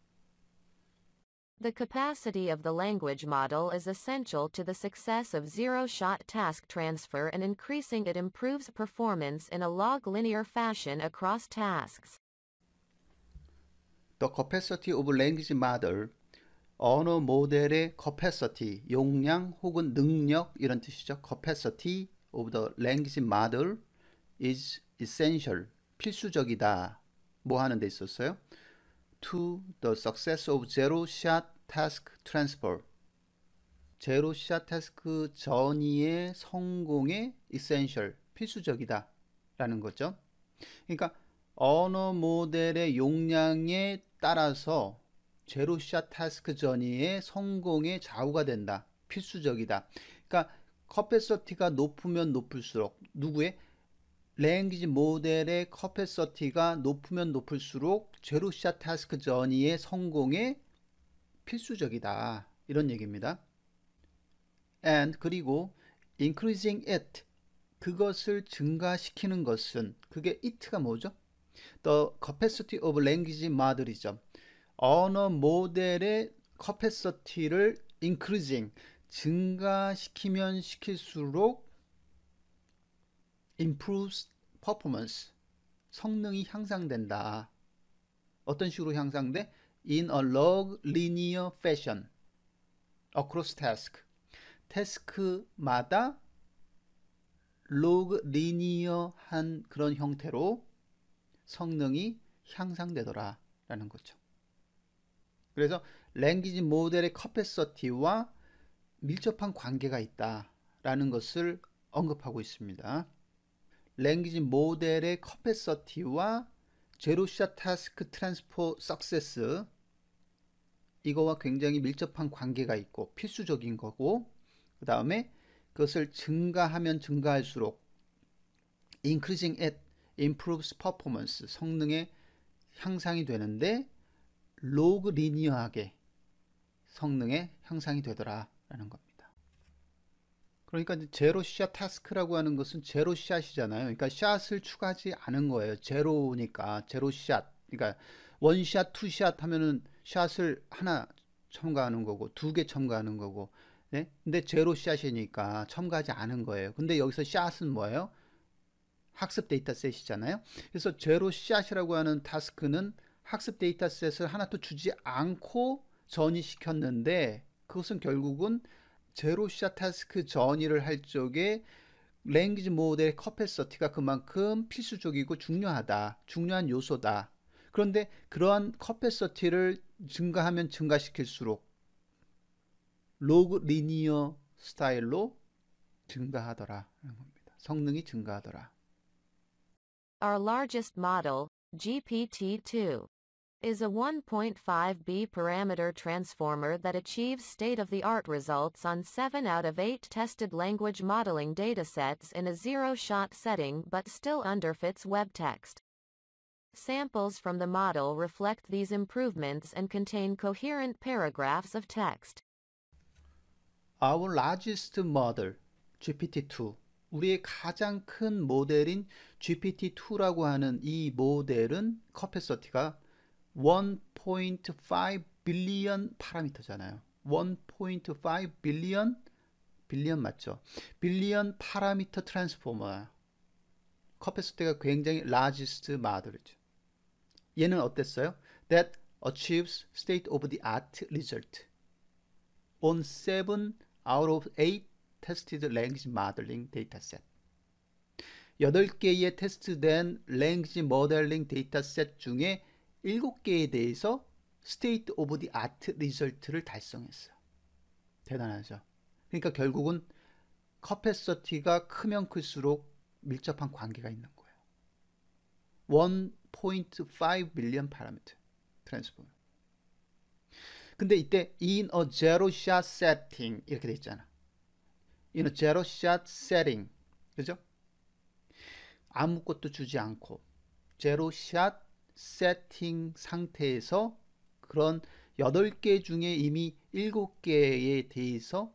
The capacity of the language model is essential to the success of zero-shot task transfer, and increasing it improves performance in a log-linear fashion across tasks. The capacity of language model 언어 모델의 capacity, 용량 혹은 능력 이런 뜻이죠. capacity of the language model is essential, 필수적이다. 뭐 하는 데 있었어요? To the success of zero-shot task transfer. 제로-샷 태스크 전이의 성공에 essential, 필수적이다 라는 거죠. 그러니까 언어 모델의 용량에 따라서 제로샷 타스크 전이의 성공에 좌우가 된다. 필수적이다. 그러니까 커패서티가 높으면 높을수록 누구의? 랭귀지 모델의 커패서티가 높으면 높을수록 제로샷 타스크 전이의 성공에 필수적이다. 이런 얘기입니다. and 그리고 increasing it 그것을 증가시키는 것은 그게 it가 뭐죠? The capacity of language model이죠. 언어 모델의 capacity를 increasing 증가시키면 시킬수록 improves performance 성능이 향상된다. 어떤 식으로 향상돼? In a log linear fashion across task. 태스크마다 로그 리니어한 그런 형태로 성능이 향상되더라 라는 거죠. 그래서 랭귀지 모델의 커패서티와 밀접한 관계가 있다 라는 것을 언급하고 있습니다. 랭귀지 모델의 커패서티와 제로샷 타스크 트랜스포 석세스 이거와 굉장히 밀접한 관계가 있고 필수적인 거고 그 다음에 그것을 증가하면 증가할수록 increasing it improves performance 성능의 향상이 되는데 로그 리니어하게 성능의 향상이 되더라 라는 겁니다. 그러니까 제로샷 타스크라고 하는 것은 제로샷이잖아요. 그러니까 샷을 추가하지 않은 거예요. 제로니까 제로샷 그러니까 원샷 투샷 하면은 샷을 하나 첨가하는 거고 두 개 첨가하는 거고 네? 근데 제로샷이니까 첨가하지 않은 거예요. 근데 여기서 샷은 뭐예요? 학습 데이터셋이잖아요. 그래서 제로샷이라고 하는 타스크는 학습 데이터셋을 하나도 주지 않고 전이시켰는데 그것은 결국은 제로샷 타스크 전이를 할 적에 랭귀지 모델의 커패서티가 그만큼 필수적이고 중요하다. 중요한 요소다. 그런데 그러한 커패서티를 증가하면 증가시킬수록 로그 리니어 스타일로 증가하더라. 성능이 증가하더라. Our largest model, G P T two, is a one point five B parameter transformer that achieves state-of-the-art results on seven out of eight tested language modeling datasets in a zero-shot setting but still underfits web text. Samples from the model reflect these improvements and contain coherent paragraphs of text. Our largest model, G P T two. 우리의 가장 큰 모델인 G P T two라고 하는 이 모델은 커패서티가 one point five billion 파라미터잖아요. one point five billion, 빌리언 맞죠? 빌리언 파라미터 트랜스포머야. 커패서티가 굉장히 largest model이죠. 얘는 어땠어요? That achieves state-of-the-art result on seven out of eight tested language modeling dataset. 여덟 개의 테스트된 랭귀지 모델링 데이터셋 중에 일곱 개에 대해서 state of the art result를 달성했어요. 대단하죠. 그러니까 결국은 커패서티가 크면 클수록 밀접한 관계가 있는 거예요. one point five billion parameter transform. 근데 이때 in a zero shot setting 이렇게 돼 있잖아. in a zero shot setting. 그죠? 아무것도 주지 않고 zero shot 세팅 상태에서 그런 여덟 개 중에 이미 일곱 개에 대해서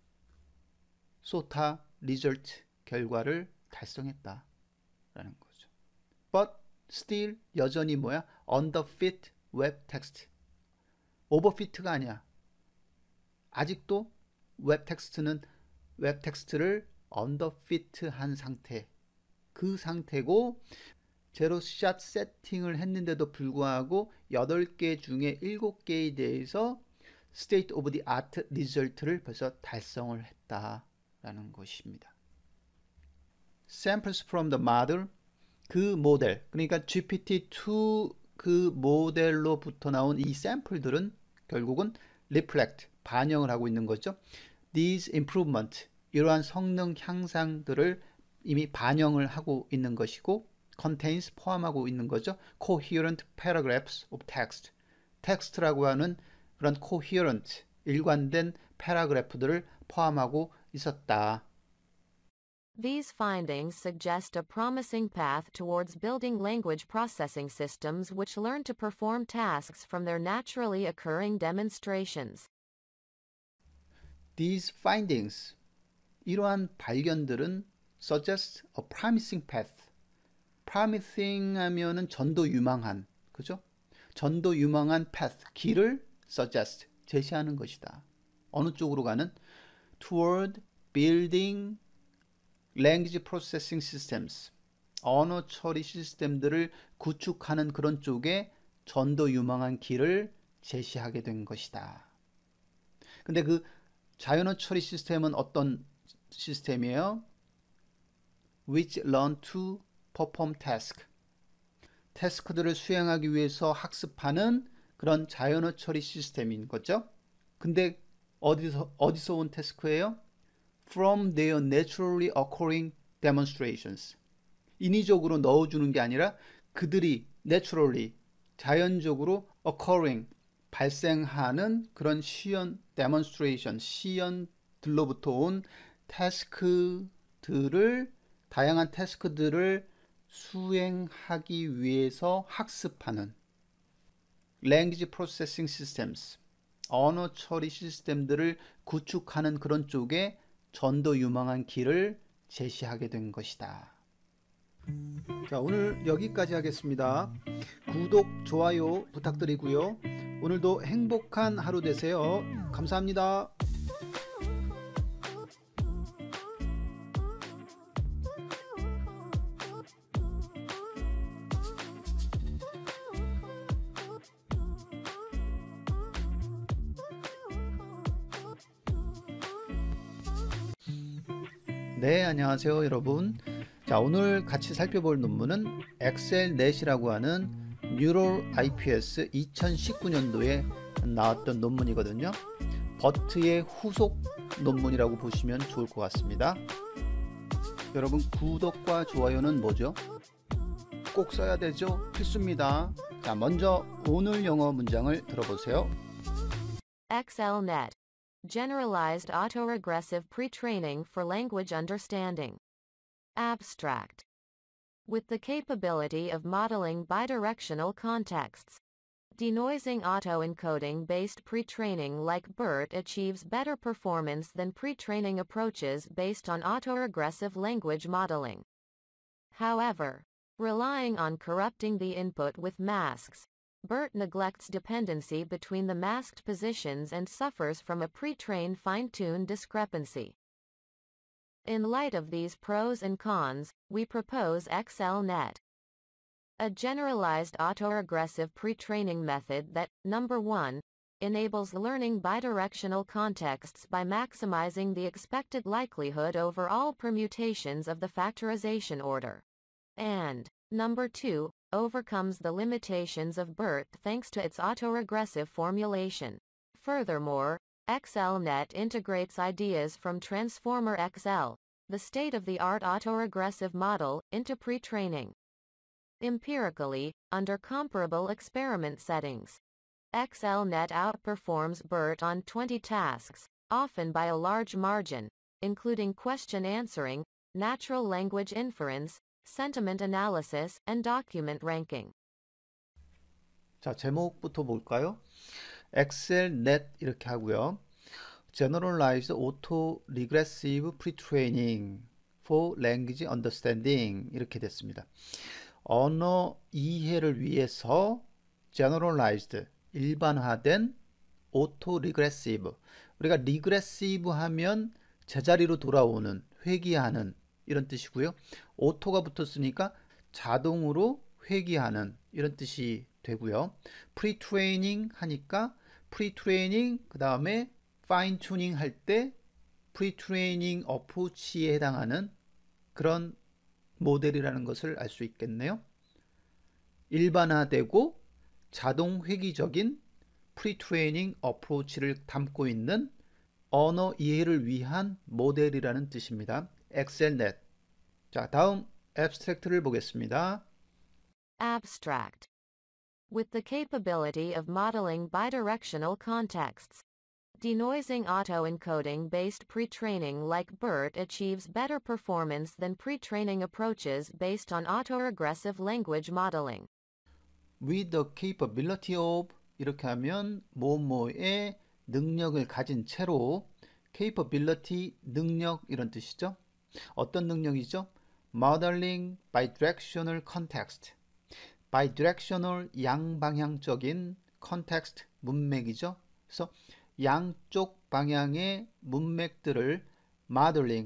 소타 리절트 결과를 달성했다 라는 거죠. But still 여전히 뭐야? underfit web text. overfit가 아니야. 아직도 웹 텍스트는 웹 텍스트를 underfit한 상태. 그 상태고 제로샷 세팅을 했는데도 불구하고 여덟 개 중에 일곱 개에 대해서 state of the art result를 벌써 달성을 했다라는 것입니다. Samples from the model, 그 모델, 그러니까 G P T two 그 모델로부터 나온 이 샘플들은 결국은 reflect, 반영을 하고 있는 거죠. These improvement, 이러한 성능 향상들을 이미 반영을 하고 있는 것이고 contains, 포함하고 있는 거죠. coherent paragraphs of text. 텍스트라고 하는 그런 coherent, 일관된 패러그래프들을 포함하고 있었다. These findings suggest a promising path towards building language processing systems which learn to perform tasks from their naturally occurring demonstrations. These findings, 이러한 발견들은 suggest a promising path. promising 하면은 전도 유망한, 그죠? 전도 유망한 path, 길을 suggest, 제시하는 것이다. 어느 쪽으로 가는? toward building language processing systems. 언어 처리 시스템들을 구축하는 그런 쪽에 전도 유망한 길을 제시하게 된 것이다. 근데 그 자연어 처리 시스템은 어떤 시스템이에요? which learn to perform task. 태스크들을 수행하기 위해서 학습하는 그런 자연어 처리 시스템인 거죠. 근데 어디서 어디서 온 태스크예요? From their naturally occurring demonstrations. 인위적으로 넣어주는 게 아니라 그들이 naturally, 자연적으로 occurring, 발생하는 그런 시연, demonstration, 시연들로부터 온 태스크들을, 다양한 태스크들을 수행하기 위해서 학습하는 language processing systems, 언어 처리 시스템들을 구축하는 그런 쪽에 전도 유망한 길을 제시하게 된 것이다. 자, 오늘 여기까지 하겠습니다. 구독, 좋아요 부탁드리고요. 오늘도 행복한 하루 되세요. 감사합니다. 네, 안녕하세요 여러분. 자, 오늘 같이 살펴볼 논문은 엑셀넷이라고 하는 뉴럴 아이피에스 이천십구 년도에 나왔던 논문이거든요. 버트의 후속 논문이라고 보시면 좋을 것 같습니다. 여러분, 구독과 좋아요는 뭐죠? 꼭 써야 되죠? 필수입니다. 자, 먼저 오늘 영어 문장을 들어보세요. 엑셀넷. Generalized Autoregressive Pre-Training for Language Understanding. Abstract. With the capability of modeling bidirectional contexts, denoising autoencoding-based pre-training like BERT achieves better performance than pre-training approaches based on autoregressive language modeling. However, relying on corrupting the input with masks, BERT neglects dependency between the masked positions and suffers from a pre-trained fine-tuned discrepancy. In light of these pros and cons, we propose ExcelNet, a generalized autoregressive pre-training method that, number one, enables learning bidirectional contexts by maximizing the expected likelihood over all permutations of the factorization order, and, number two, overcomes the limitations of BERT thanks to its autoregressive formulation. Furthermore, ExcelNet integrates ideas from Transformer X L, the state-of-the-art autoregressive model, into pre-training. Empirically, under comparable experiment settings, ExcelNet outperforms BERT on twenty tasks, often by a large margin, including question answering, natural language inference, sentiment analysis, and document ranking. 자, 제목부터 볼까요? 엑셀넷 이렇게 하고요. Generalized Auto-Regressive Pre-Training for Language Understanding 이렇게 됐습니다. 언어 이해를 위해서 Generalized, 일반화된 Auto-Regressive, 우리가 Regressive 하면 제자리로 돌아오는, 회귀하는 이런 뜻이고요. 오토가 붙었으니까 자동으로 회귀하는 이런 뜻이 되고요. 프리트레이닝 하니까 프리트레이닝 그 다음에 파인 튜닝 할 때 프리트레이닝 어프로치에 해당하는 그런 모델이라는 것을 알 수 있겠네요. 일반화되고 자동 회귀적인 프리트레이닝 어프로치를 담고 있는 언어 이해를 위한 모델이라는 뜻입니다. 엑셀넷. 자, 다음 abstract를 보겠습니다. Abstract. With the capability of modeling bidirectional contexts, denoising autoencoding-based pre-training like BERT achieves better performance than pre-training approaches based on autoregressive language modeling. With the capability of 이렇게 하면 뭐뭐의 능력을 가진 채로 capability, 능력 이런 뜻이죠. 어떤 능력이죠? Modeling bidirectional context. bidirectional 양방향적인 context 문맥이죠. 그래서 양쪽 방향의 문맥들을 modeling,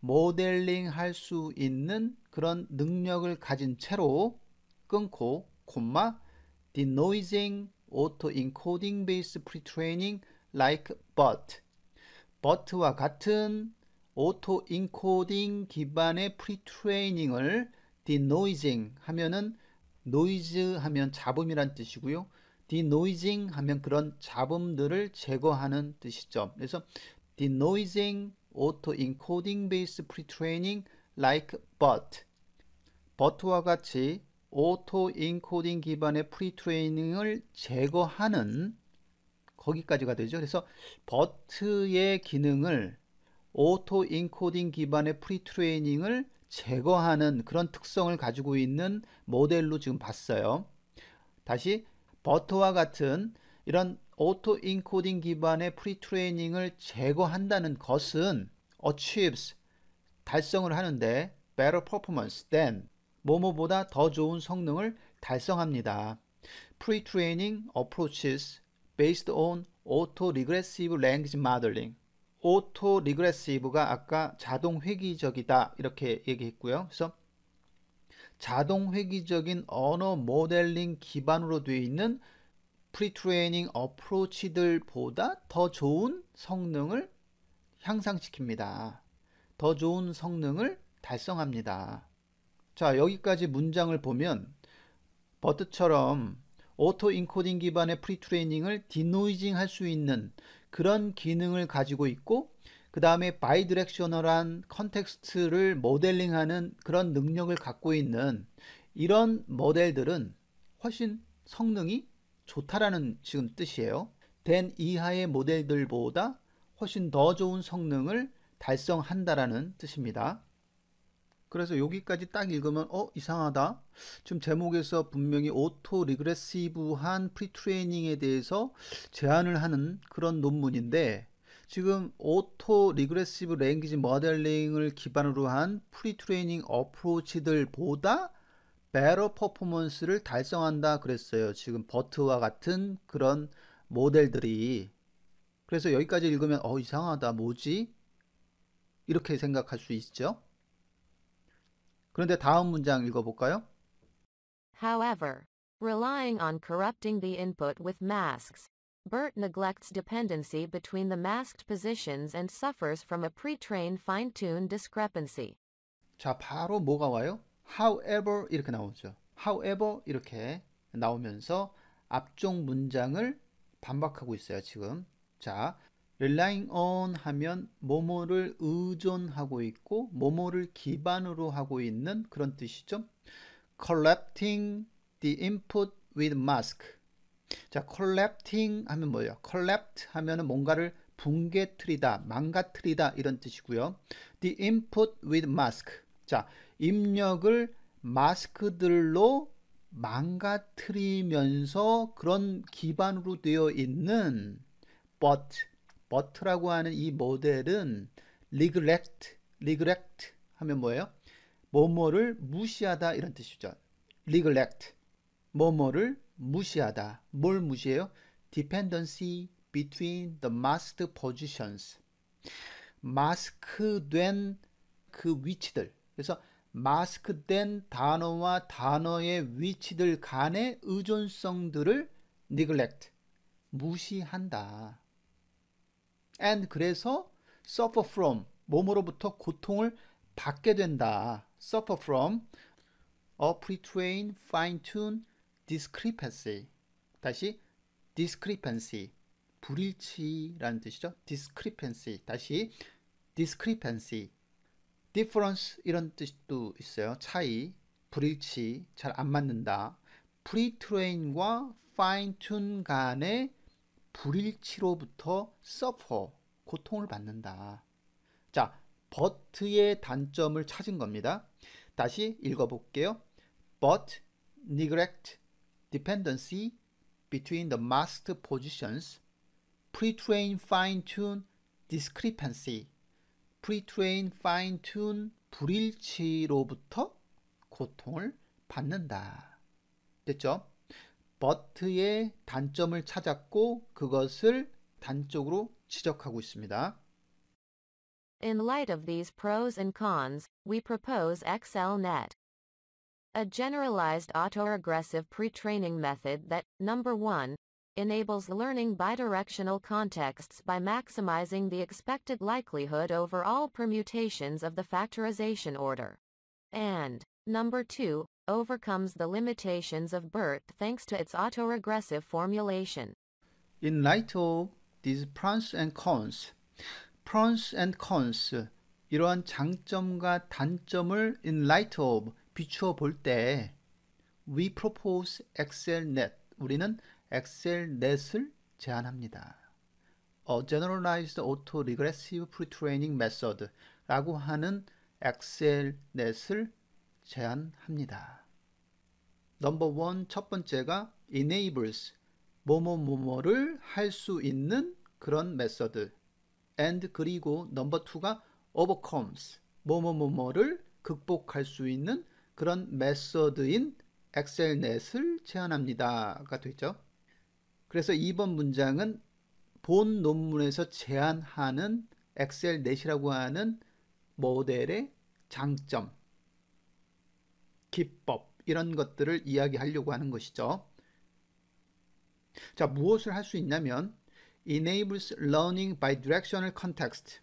모델링 할 수 있는 그런 능력을 가진 채로 끊고 콤마 denoising auto-encoding based pre-training like BERT. 버트와 같은 오토 인코딩 기반의 프리트레이닝을 denoising 하면은 노이즈 하면 잡음이란 뜻이고요. denoising 하면 그런 잡음들을 제거하는 뜻이죠. 그래서 denoising auto encoding based pre-training like BERT. 버트와 같이 오토 인코딩 기반의 프리트레이닝을 제거하는 거기까지가 되죠. 그래서 버트의 기능을 오토 인코딩 기반의 프리트레이닝을 제거하는 그런 특성을 가지고 있는 모델로 지금 봤어요. 다시 버트와 같은 이런 오토 인코딩 기반의 프리트레이닝을 제거한다는 것은 achieves, 달성을 하는데 better performance than, 뭐뭐보다 더 좋은 성능을 달성합니다. Pre-training approaches based on auto-regressive language modeling. auto-regressive가 아까 자동 회귀적이다 이렇게 얘기했고요. 그래서 자동 회귀적인 언어 모델링 기반으로 되어 있는 pre-training approach들보다 더 좋은 성능을 향상시킵니다. 더 좋은 성능을 달성합니다. 자, 여기까지 문장을 보면 버트처럼 오토 인코딩 기반의 프리트레이닝을 디노이징 할 수 있는 그런 기능을 가지고 있고, 그 다음에 바이디렉셔널한 컨텍스트를 모델링하는 그런 능력을 갖고 있는 이런 모델들은 훨씬 성능이 좋다라는 지금 뜻이에요. 댄 이하의 모델들보다 훨씬 더 좋은 성능을 달성한다라는 뜻입니다. 그래서 여기까지 딱 읽으면 어 이상하다. 지금 제목에서 분명히 오토 리그레시브한 프리트레이닝에 대해서 제안을 하는 그런 논문인데, 지금 오토 리그레시브 랭귀지 모델링을 기반으로 한 프리트레이닝 어프로치들보다 better 퍼포먼스를 달성한다 그랬어요. 지금 버트와 같은 그런 모델들이. 그래서 여기까지 읽으면 어 이상하다, 뭐지? 이렇게 생각할 수 있죠. 그런데 다음 문장 읽어볼까요? However, relying on corrupting the input with masks, BERT neglects dependency between the masked positions and suffers from a pre-trained fine-tuned discrepancy. 자, 바로 뭐가 와요? However 이렇게 나오죠. However 이렇게 나오면서 앞쪽 문장을 반박하고 있어요, 지금. 자, relying on 하면 뭐뭐를 의존하고 있고 뭐뭐를 기반으로 하고 있는 그런 뜻이죠. Collecting the input with mask. 자, collecting 하면 뭐예요? collect 하면은 뭔가를 붕괴트리다, 망가뜨리다 이런 뜻이고요. The input with mask. 자, 입력을 마스크들로 망가뜨리면서 그런 기반으로 되어 있는 but, but라고 하는 이 모델은 neglect, neglect 하면 뭐예요? 뭐뭐를 무시하다 이런 뜻이죠. neglect, 뭐뭐를 무시하다. 뭘 무시해요? dependency between the masked positions. 마스크된 그 위치들. 그래서 마스크된 단어와 단어의 위치들 간의 의존성들을 neglect, 무시한다. and 그래서 suffer from, 뭐뭐로부터 고통을 받게 된다. suffer from a pre-trained fine-tuned discrepancy. 다시 discrepancy, 불일치라는 뜻이죠. discrepancy, 다시 discrepancy, difference 이런 뜻도 있어요. 차이, 불일치, 잘 안 맞는다. pre-train과 fine-tune 간의 불일치로부터 suffer, 고통을 받는다. 자, but의 단점을 찾은 겁니다. 다시 읽어볼게요. but neglect dependency between the masked positions, pre-trained fine-tune discrepancy, pre-trained fine-tune 불일치로부터 고통을 받는다. 됐죠? but의 단점을 찾았고 그것을 단적으로 지적하고 있습니다. In light of these pros and cons, we propose XLNet, a generalized autoregressive pre-training method that, number one, enables learning bidirectional contexts by maximizing the expected likelihood over all permutations of the factorization order, and, number two, overcomes the limitations of BERT thanks to its autoregressive formulation. In light of these pros and cons, pros and cons, 이러한 장점과 단점을 in light of, 비추어 볼 때 we propose XLNet, 우리는 엑셀넷을 제안합니다. A Generalized Auto-Regressive Pre-Training Method 라고 하는 엑셀넷을 제안합니다. 넘버 원, 첫 번째가 enables, 뭐뭐뭐뭐를 할 수 있는 그런 메서드. and 그리고 넘버 투가 overcomes, 뭐뭐뭐뭐를 극복할 수 있는 그런 메서드인 엑셀넷을 제안합니다가 되죠. 그래서 이번 문장은 본 논문에서 제안하는 엑셀넷이라고 하는 모델의 장점, 기법 이런 것들을 이야기하려고 하는 것이죠. 자, 무엇을 할 수 있냐면 enables learning by directional context,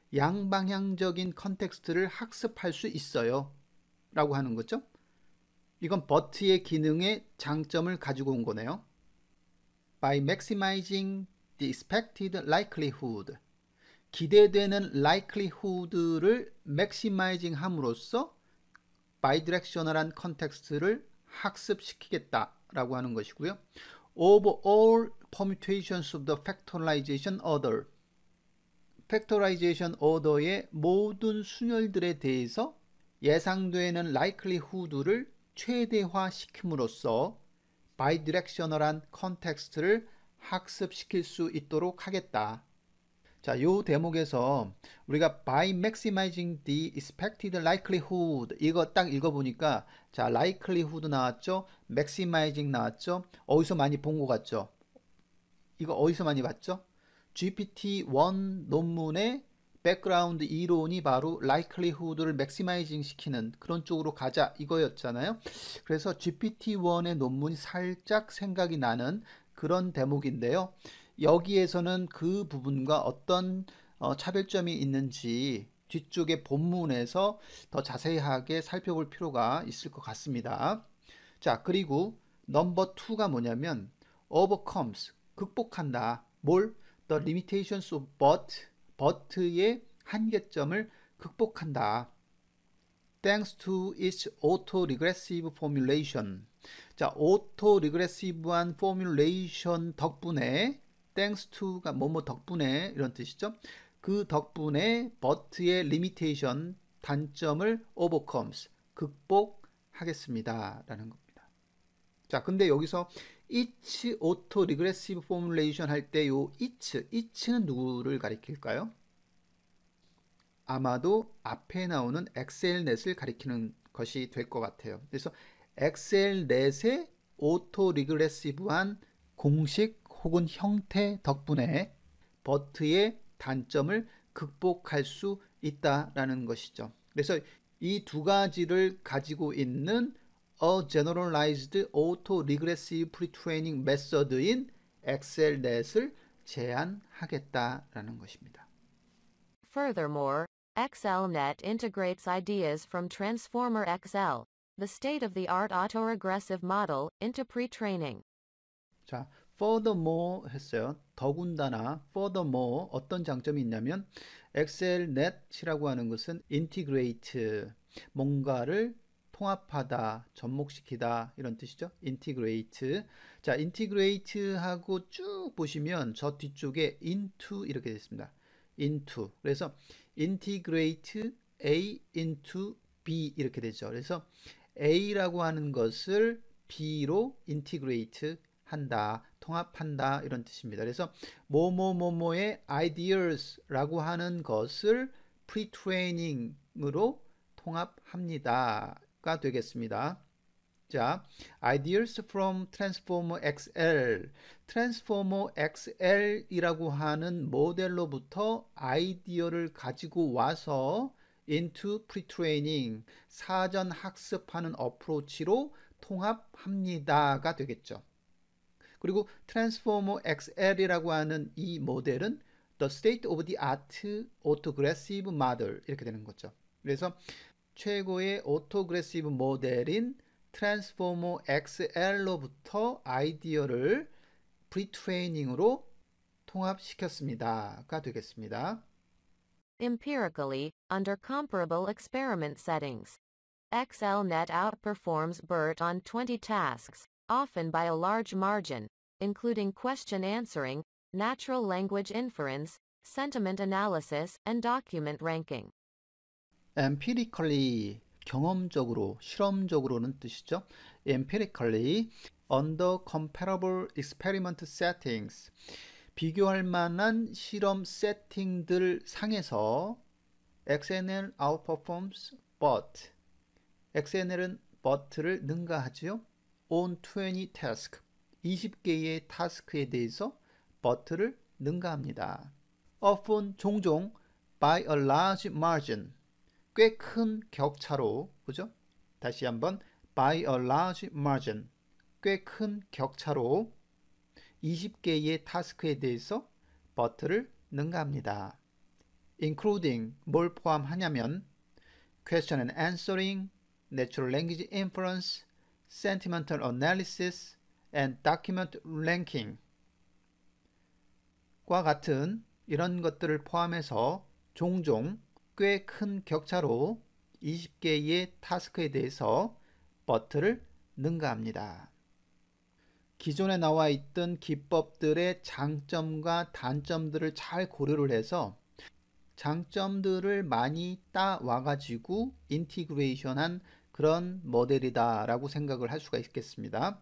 양방향적인 컨텍스트를 학습할 수 있어요 라고 하는 거죠. 이건 but의 기능의 장점을 가지고 온 거네요. By maximizing the expected likelihood, 기대되는 likelihood를 maximizing 함으로써 bidirectional한 컨텍스트를 학습시키겠다라고 하는 것이고요. Of all permutations of the factorization order, factorization order의 모든 순열들에 대해서 예상되는 likelihood를 최대화시킴으로써 bidirectional한 컨텍스트를 학습시킬 수 있도록 하겠다. 자, 요 대목에서 우리가 by maximizing the expected likelihood, 이거 딱 읽어보니까 자, likelihood 나왔죠? maximizing 나왔죠? 어디서 많이 본 것 같죠? 이거 어디서 많이 봤죠? 지피티 원 논문의 백그라운드 이론이 바로 likelihood를 maximizing 시키는 그런 쪽으로 가자 이거였잖아요. 그래서 지피티 원의 논문이 살짝 생각이 나는 그런 대목인데요. 여기에서는 그 부분과 어떤 어, 차별점이 있는지 뒤쪽의 본문에서 더 자세하게 살펴볼 필요가 있을 것 같습니다. 자, 그리고 넘버 투가 뭐냐면 overcomes, 극복한다. 뭘? The limitations of but, but의 한계점을 극복한다. Thanks to its auto-regressive formulation. 자, auto-regressive한 formulation 덕분에 thanks to가 뭐뭐 덕분에 이런 뜻이죠. 그 덕분에 but의 limitation, 단점을 overcomes, 극복하겠습니다 라는 겁니다. 자, 근데 여기서 each auto-regressive formulation 할 때 요 each, each는 누구를 가리킬까요? 아마도 앞에 나오는 엑셀넷을 가리키는 것이 될 것 같아요. 그래서 엑셀넷의 auto-regressive한 공식 혹은 형태 덕분에 버트의 단점을 극복할 수 있다라는 것이죠. 그래서 이 두 가지를 가지고 있는 A Generalized Auto-Regressive Pre-Training Method인 엑셀넷을 제안하겠다라는 것입니다. Furthermore, XLNet integrates ideas from Transformer 엑스 엘, the state-of-the-art autoregressive model, into pre-training. 자, furthermore 했어요. 더군다나 furthermore 어떤 장점이 있냐면 엑셀넷이라고 하는 것은 integrate, 뭔가를 통합하다, 접목시키다 이런 뜻이죠. integrate. 자, integrate하고 쭉 보시면 저 뒤쪽에 into 이렇게 되어 있습니다. into. 그래서 integrate A into B 이렇게 되죠. 그래서 A라고 하는 것을 B로 integrate 한다, 통합한다 이런 뜻입니다. 그래서 뭐뭐뭐뭐의 ideas라고 하는 것을 pre-training으로 통합합니다가 되겠습니다. 자, ideas from Transformer 엑스 엘, Transformer 엑스 엘이라고 하는 모델로부터 아이디어를 가지고 와서 into pre-training, 사전 학습하는 어프로치로 통합합니다가 되겠죠. 그리고 Transformer 엑스 엘이라고 하는 이 모델은 The State of the Art Autoregressive Model 이렇게 되는 거죠. 그래서 최고의 오토그레시브 모델인 Transformer 엑스 엘로부터 아이디어를 프리트레이닝으로 통합시켰습니다가 되겠습니다. Empirically, under comparable experiment settings, XLNet outperforms BERT on twenty tasks, often by a large margin, including question answering, natural language inference, sentiment analysis, and document ranking. empirically, 경험적으로, 실험적으로는 뜻이죠. empirically, under comparable experiment settings, 비교할 만한 실험 세팅들 상에서 엑스엔엘 outperforms but, 엑스엔엘은 but를 능가하지요. on twenty task, 이십 개의 타스크에 대해서 but를 능가합니다. often, 종종, by a large margin, 꽤 큰 격차로, 그죠? 다시 한번, by a large margin, 꽤 큰 격차로 이십 개의 타스크에 대해서 but를 능가합니다. including 뭘 포함하냐면 question and answering, natural language inference, sentimental analysis, and document ranking 과 같은 이런 것들을 포함해서 종종 꽤 큰 격차로 이십 개의 타스크에 대해서 버트를 능가합니다. 기존에 나와 있던 기법들의 장점과 단점들을 잘 고려를 해서 장점들을 많이 따와 가지고 인티그레이션한 그런 모델이다 라고 생각을 할 수가 있겠습니다.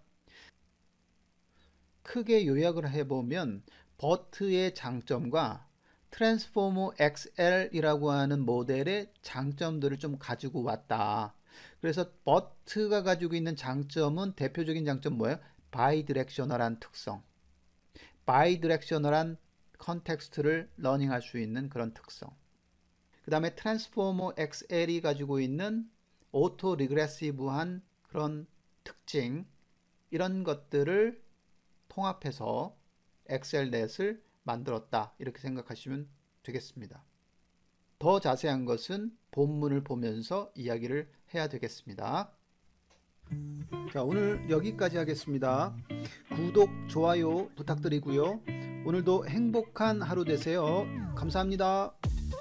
크게 요약을 해보면 버트의 장점과 트랜스포머 엑스엘이라고 하는 모델의 장점들을 좀 가지고 왔다. 그래서 버트가 가지고 있는 장점은 대표적인 장점 뭐예요? 바이디렉셔널한 특성, 바이디렉셔널한 컨텍스트를 러닝할 수 있는 그런 특성. 그 다음에 트랜스포머 엑스엘이 가지고 있는 오토 리그레시브한 그런 특징, 이런 것들을 통합해서 엑셀넷을 만들었다, 이렇게 생각하시면 되겠습니다. 더 자세한 것은 본문을 보면서 이야기를 해야 되겠습니다. 자, 오늘 여기까지 하겠습니다. 구독, 좋아요 부탁드리고요. 오늘도 행복한 하루 되세요. 감사합니다.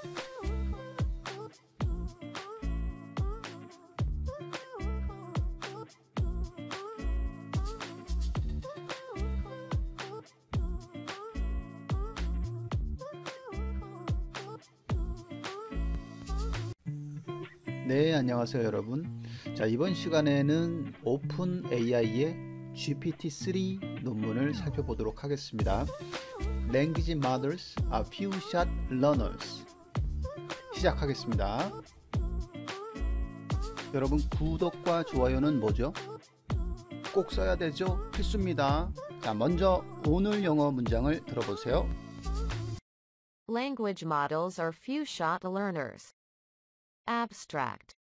네, 안녕하세요 여러분. 자, 이번 시간에는 오픈 에이아이의 지피티 쓰리 논문을 살펴보도록 하겠습니다. Language Models are Few Shot Learners. 시작하겠습니다. 여러분, 구독과 좋아요는 뭐죠? 꼭 써야 되죠? 필수입니다. 자, 먼저 오늘 영어 문장을 들어보세요. Language models are few-shot learners. Abstract.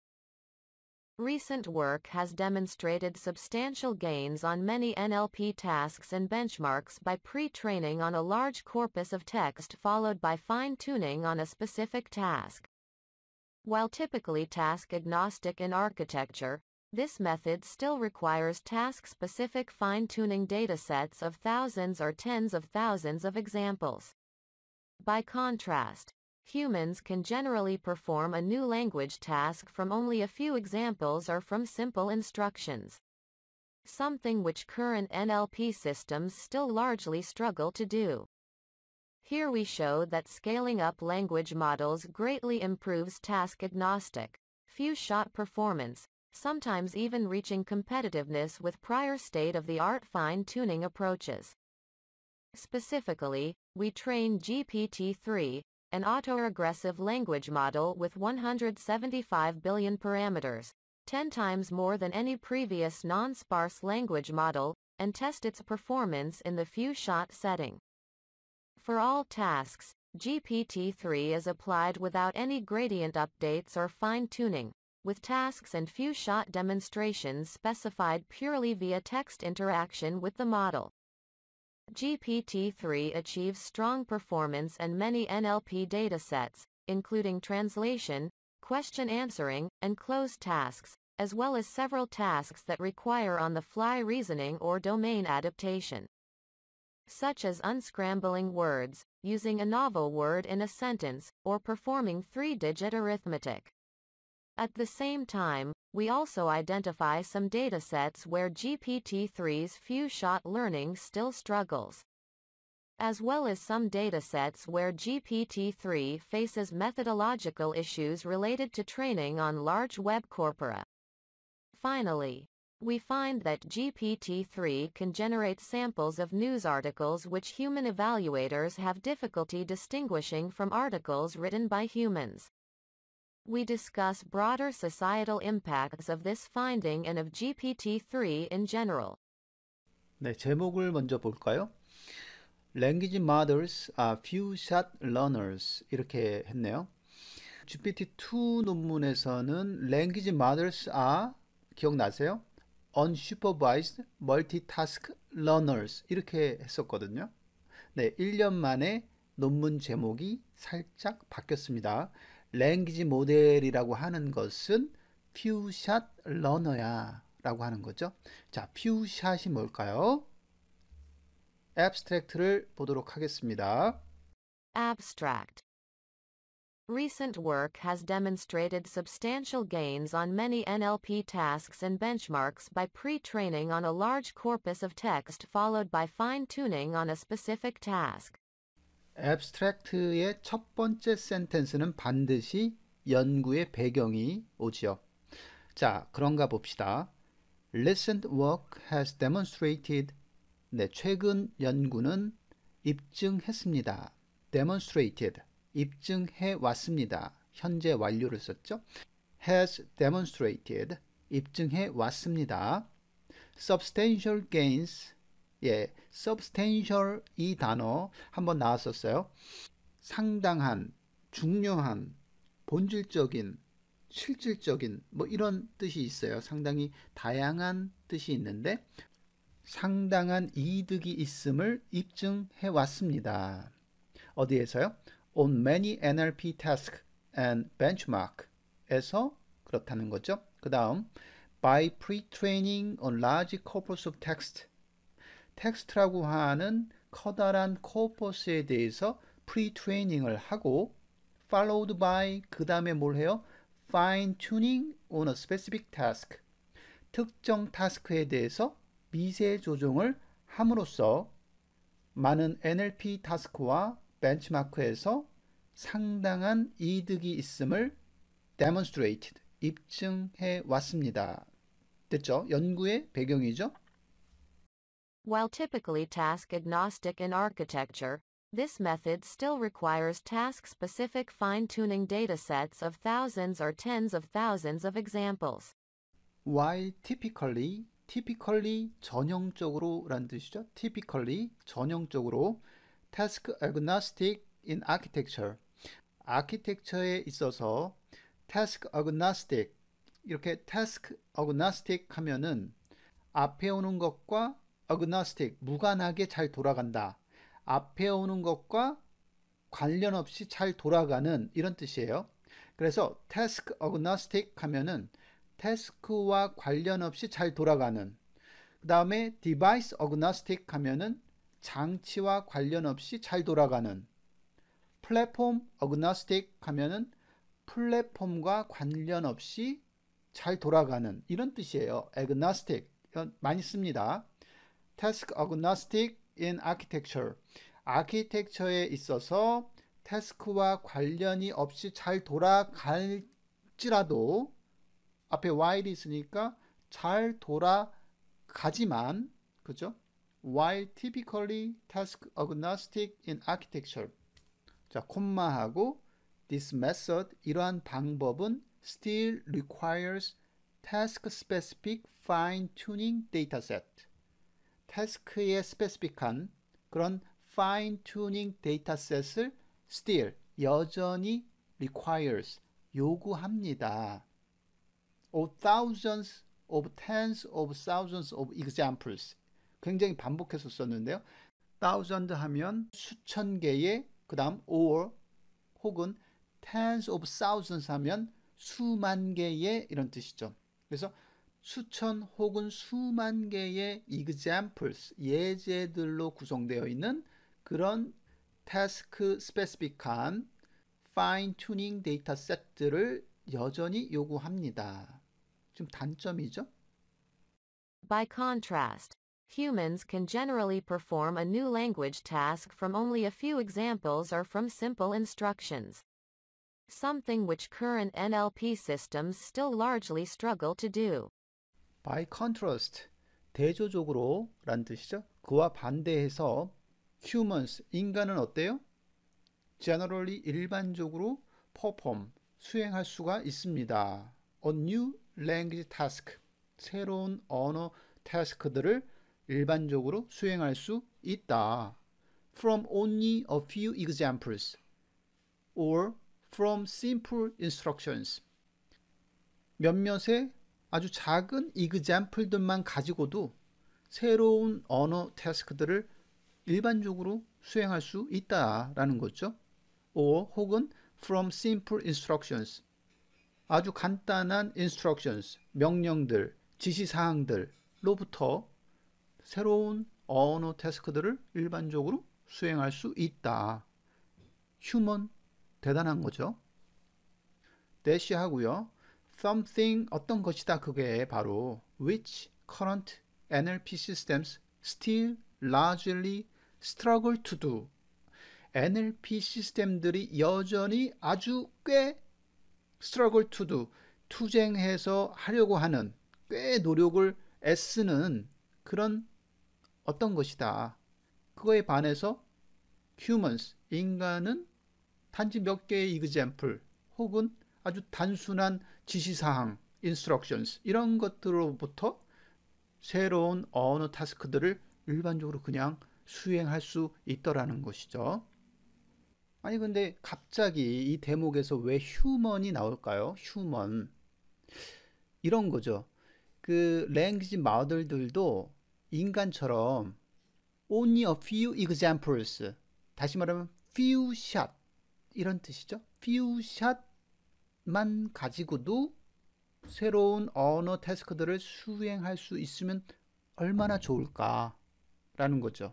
Recent work has demonstrated substantial gains on many N L P tasks and benchmarks by pre-training on a large corpus of text followed by fine-tuning on a specific task. While typically task-agnostic in architecture, this method still requires task-specific fine-tuning datasets of thousands or tens of thousands of examples. By contrast, humans can generally perform a new language task from only a few examples or from simple instructions. Something which current N L P systems still largely struggle to do. Here we show that scaling up language models greatly improves task-agnostic, few-shot performance, sometimes even reaching competitiveness with prior state-of-the-art fine-tuning approaches. Specifically, we train G P T three, an autoregressive language model with one hundred seventy-five billion parameters, ten times more than any previous non-sparse language model, and test its performance in the few-shot setting. For all tasks, G P T three is applied without any gradient updates or fine-tuning, with tasks and few-shot demonstrations specified purely via text interaction with the model. G P T three achieves strong performance and many N L P datasets, including translation, question answering, and closed tasks, as well as several tasks that require on-the-fly reasoning or domain adaptation, such as unscrambling words, using a novel word in a sentence, or performing three-digit arithmetic. At the same time, we also identify some datasets where G P T three's few-shot learning still struggles, as well as some datasets where G P T three faces methodological issues related to training on large web corpora. Finally, we find that G P T three can generate samples of news articles which human evaluators have difficulty distinguishing from articles written by humans. We discuss broader societal impacts of this finding and of G P T three in general. 네, 제목을 먼저 볼까요? Language models are few-shot learners, 이렇게 했네요. 지피티 투 논문에서는 Language models are, 기억나세요? Unsupervised multitask learners, 이렇게 했었거든요. 네, 일 년 만에 논문 제목이 살짝 바뀌었습니다. 랭귀지 모델이라고 하는 것은 퓨샷 러너야 라고 하는 거죠. 자, 퓨샷이 뭘까요? abstract를 보도록 하겠습니다. Abstract. Recent work has demonstrated substantial gains on many N L P tasks and benchmarks by pre-training on a large corpus of text followed by fine-tuning on a specific task. abstract의 첫 번째 센텐스는 반드시 연구의 배경이 오지요. 자, 그런가 봅시다. Recent work has demonstrated. 네, 최근 연구는 입증했습니다. demonstrated. 입증해 왔습니다. 현재 완료를 썼죠. has demonstrated. 입증해 왔습니다. substantial gains. 예, substantial 이 단어 한번 나왔었어요. 상당한, 중요한, 본질적인, 실질적인 뭐 이런 뜻이 있어요. 상당히 다양한 뜻이 있는데 상당한 이득이 있음을 입증해 왔습니다. 어디에서요? On many N L P tasks and benchmark에서 그렇다는 거죠. 그 다음 by pre-training on large corpus of text. 텍스트라고 하는 커다란 코퍼스에 대해서 pre-training을 하고 followed by 그 다음에 뭘 해요? fine-tuning on a specific task. 특정 타스크에 대해서 미세 조정을 함으로써 많은 N L P 타스크와 벤치마크에서 상당한 이득이 있음을 demonstrated, 입증해 왔습니다. 됐죠? 연구의 배경이죠. While typically task agnostic in architecture, this method still requires task-specific fine-tuning datasets of thousands or tens of thousands of examples. While typically, typically 전형적으로 라는 뜻이죠. typically 전형적으로 task agnostic in architecture. 아키텍처에 있어서 task agnostic 이렇게 task agnostic 하면은 앞에 오는 것과 agnostic 무관하게 잘 돌아간다. 앞에 오는 것과 관련 없이 잘 돌아가는 이런 뜻이에요. 그래서 task agnostic 하면은 태스크와 관련 없이 잘 돌아가는. 그 다음에 device agnostic 하면은 장치와 관련 없이 잘 돌아가는. 플랫폼 agnostic 하면은 플랫폼과 관련 없이 잘 돌아가는 이런 뜻이에요. agnostic 많이 씁니다. task agnostic in architecture. 아키텍처에 있어서 태스크와 관련이 없이 잘 돌아갈지라도 앞에 while이 있으니까 잘 돌아가지만 그죠? While typically task agnostic in architecture. 자, 콤마하고 this method 이러한 방법은 still requires task specific fine tuning dataset. 태스크에 스페시픽한 그런 fine tuning dataset을 still 여전히 requires 요구합니다. of thousands of tens of thousands of examples. 굉장히 반복해서 썼는데요. thousand 하면 수천 개의 그 다음 or 혹은 tens of thousands 하면 수만 개의 이런 뜻이죠. 그래서 수천 혹은 수만 개의 examples 예제들로 구성되어 있는 그런 task 스페시픽한 fine tuning 데이터 셋들을 여전히 요구합니다. 좀 단점이죠. By contrast, humans can generally perform a new language task from only a few examples or from simple instructions. Something which current N L P systems still largely struggle to do. By contrast, 대조적으로 란 뜻이죠. 그와 반대해서 humans, 인간은 어때요? Generally, 일반적으로 perform, 수행할 수가 있습니다. A new language task, 새로운 언어 태스크들을 일반적으로 수행할 수 있다. From only a few examples or from simple instructions. 몇몇의 아주 작은 example들만 가지고도 새로운 언어 태스크들을 일반적으로 수행할 수 있다라는 거죠. or 혹은 from simple instructions, 아주 간단한 instructions, 명령들, 지시사항들로부터 새로운 언어 태스크들을 일반적으로 수행할 수 있다. 휴먼, 대단한 거죠. 대시 하고요. something, 어떤 것이다. 그게 바로 which current 엔엘피 systems still largely struggle to do. 엔엘피 시스템들이 여전히 아주 꽤 struggle to do, 투쟁해서 하려고 하는, 꽤 노력을 애쓰는 그런 어떤 것이다. 그거에 반해서 humans, 인간은 단지 몇 개의 example 혹은 아주 단순한 지시사항, instructions, 이런 것들로부터 새로운 언어 타스크들을 일반적으로 그냥 수행할 수 있더라는 것이죠. 아니 근데 갑자기 이 대목에서 왜 휴먼이 나올까요? 휴먼. 이런 거죠. 그 랭귀지 모델들도 인간처럼 only a few examples, 다시 말하면 few shot, 이런 뜻이죠. few shot만 가지고도 새로운 언어 태스크들을 수행할 수 있으면 얼마나 좋을까라는 거죠.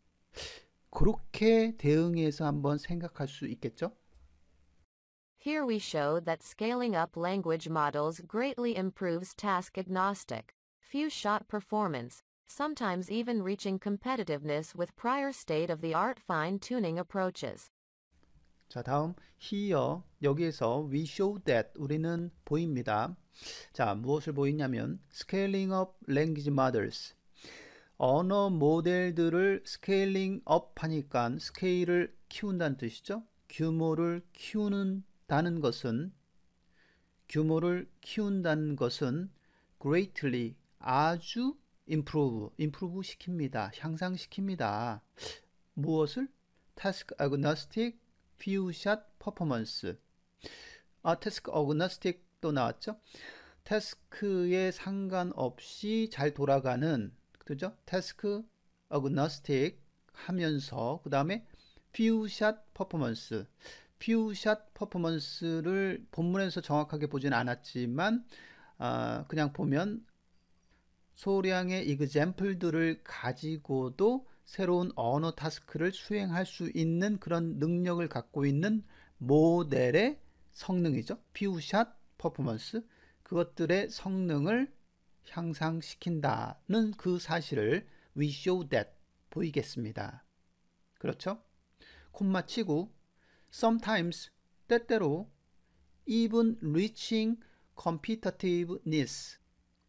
그렇게 대응해서 한번 생각할 수 있겠죠? Here we show that scaling up language models greatly improves task agnostic, few-shot performance, sometimes even reaching competitiveness with prior state-of-the-art fine-tuning approaches. 자, 다음 here, 여기에서 we show that, 우리는 보입니다. 자, 무엇을 보이냐면 scaling up language models, 언어 모델들을 스케일링 업 하니까 스케일을 키운다는 뜻이죠. 규모를 키우는다는 것은 규모를 키운다는 것은 greatly, 아주 improve, improve 시킵니다. 향상시킵니다. 무엇을? task agnostic, few shot performance. 아, task agnostic 또 나왔죠. 태스크에 상관없이 잘 돌아가는, 그죠? task agnostic 하면서 그 다음에 few shot performance, few shot performance를 본문에서 정확하게 보진 않았지만 아, 그냥 보면 소량의 example들을 가지고도 새로운 언어 타스크를 수행할 수 있는 그런 능력을 갖고 있는 모델의 성능이죠. few shot performance, 그것들의 성능을 향상시킨다는 그 사실을 we show that 보이겠습니다. 그렇죠? 콤마 치고 sometimes, 때때로 even reaching competitiveness,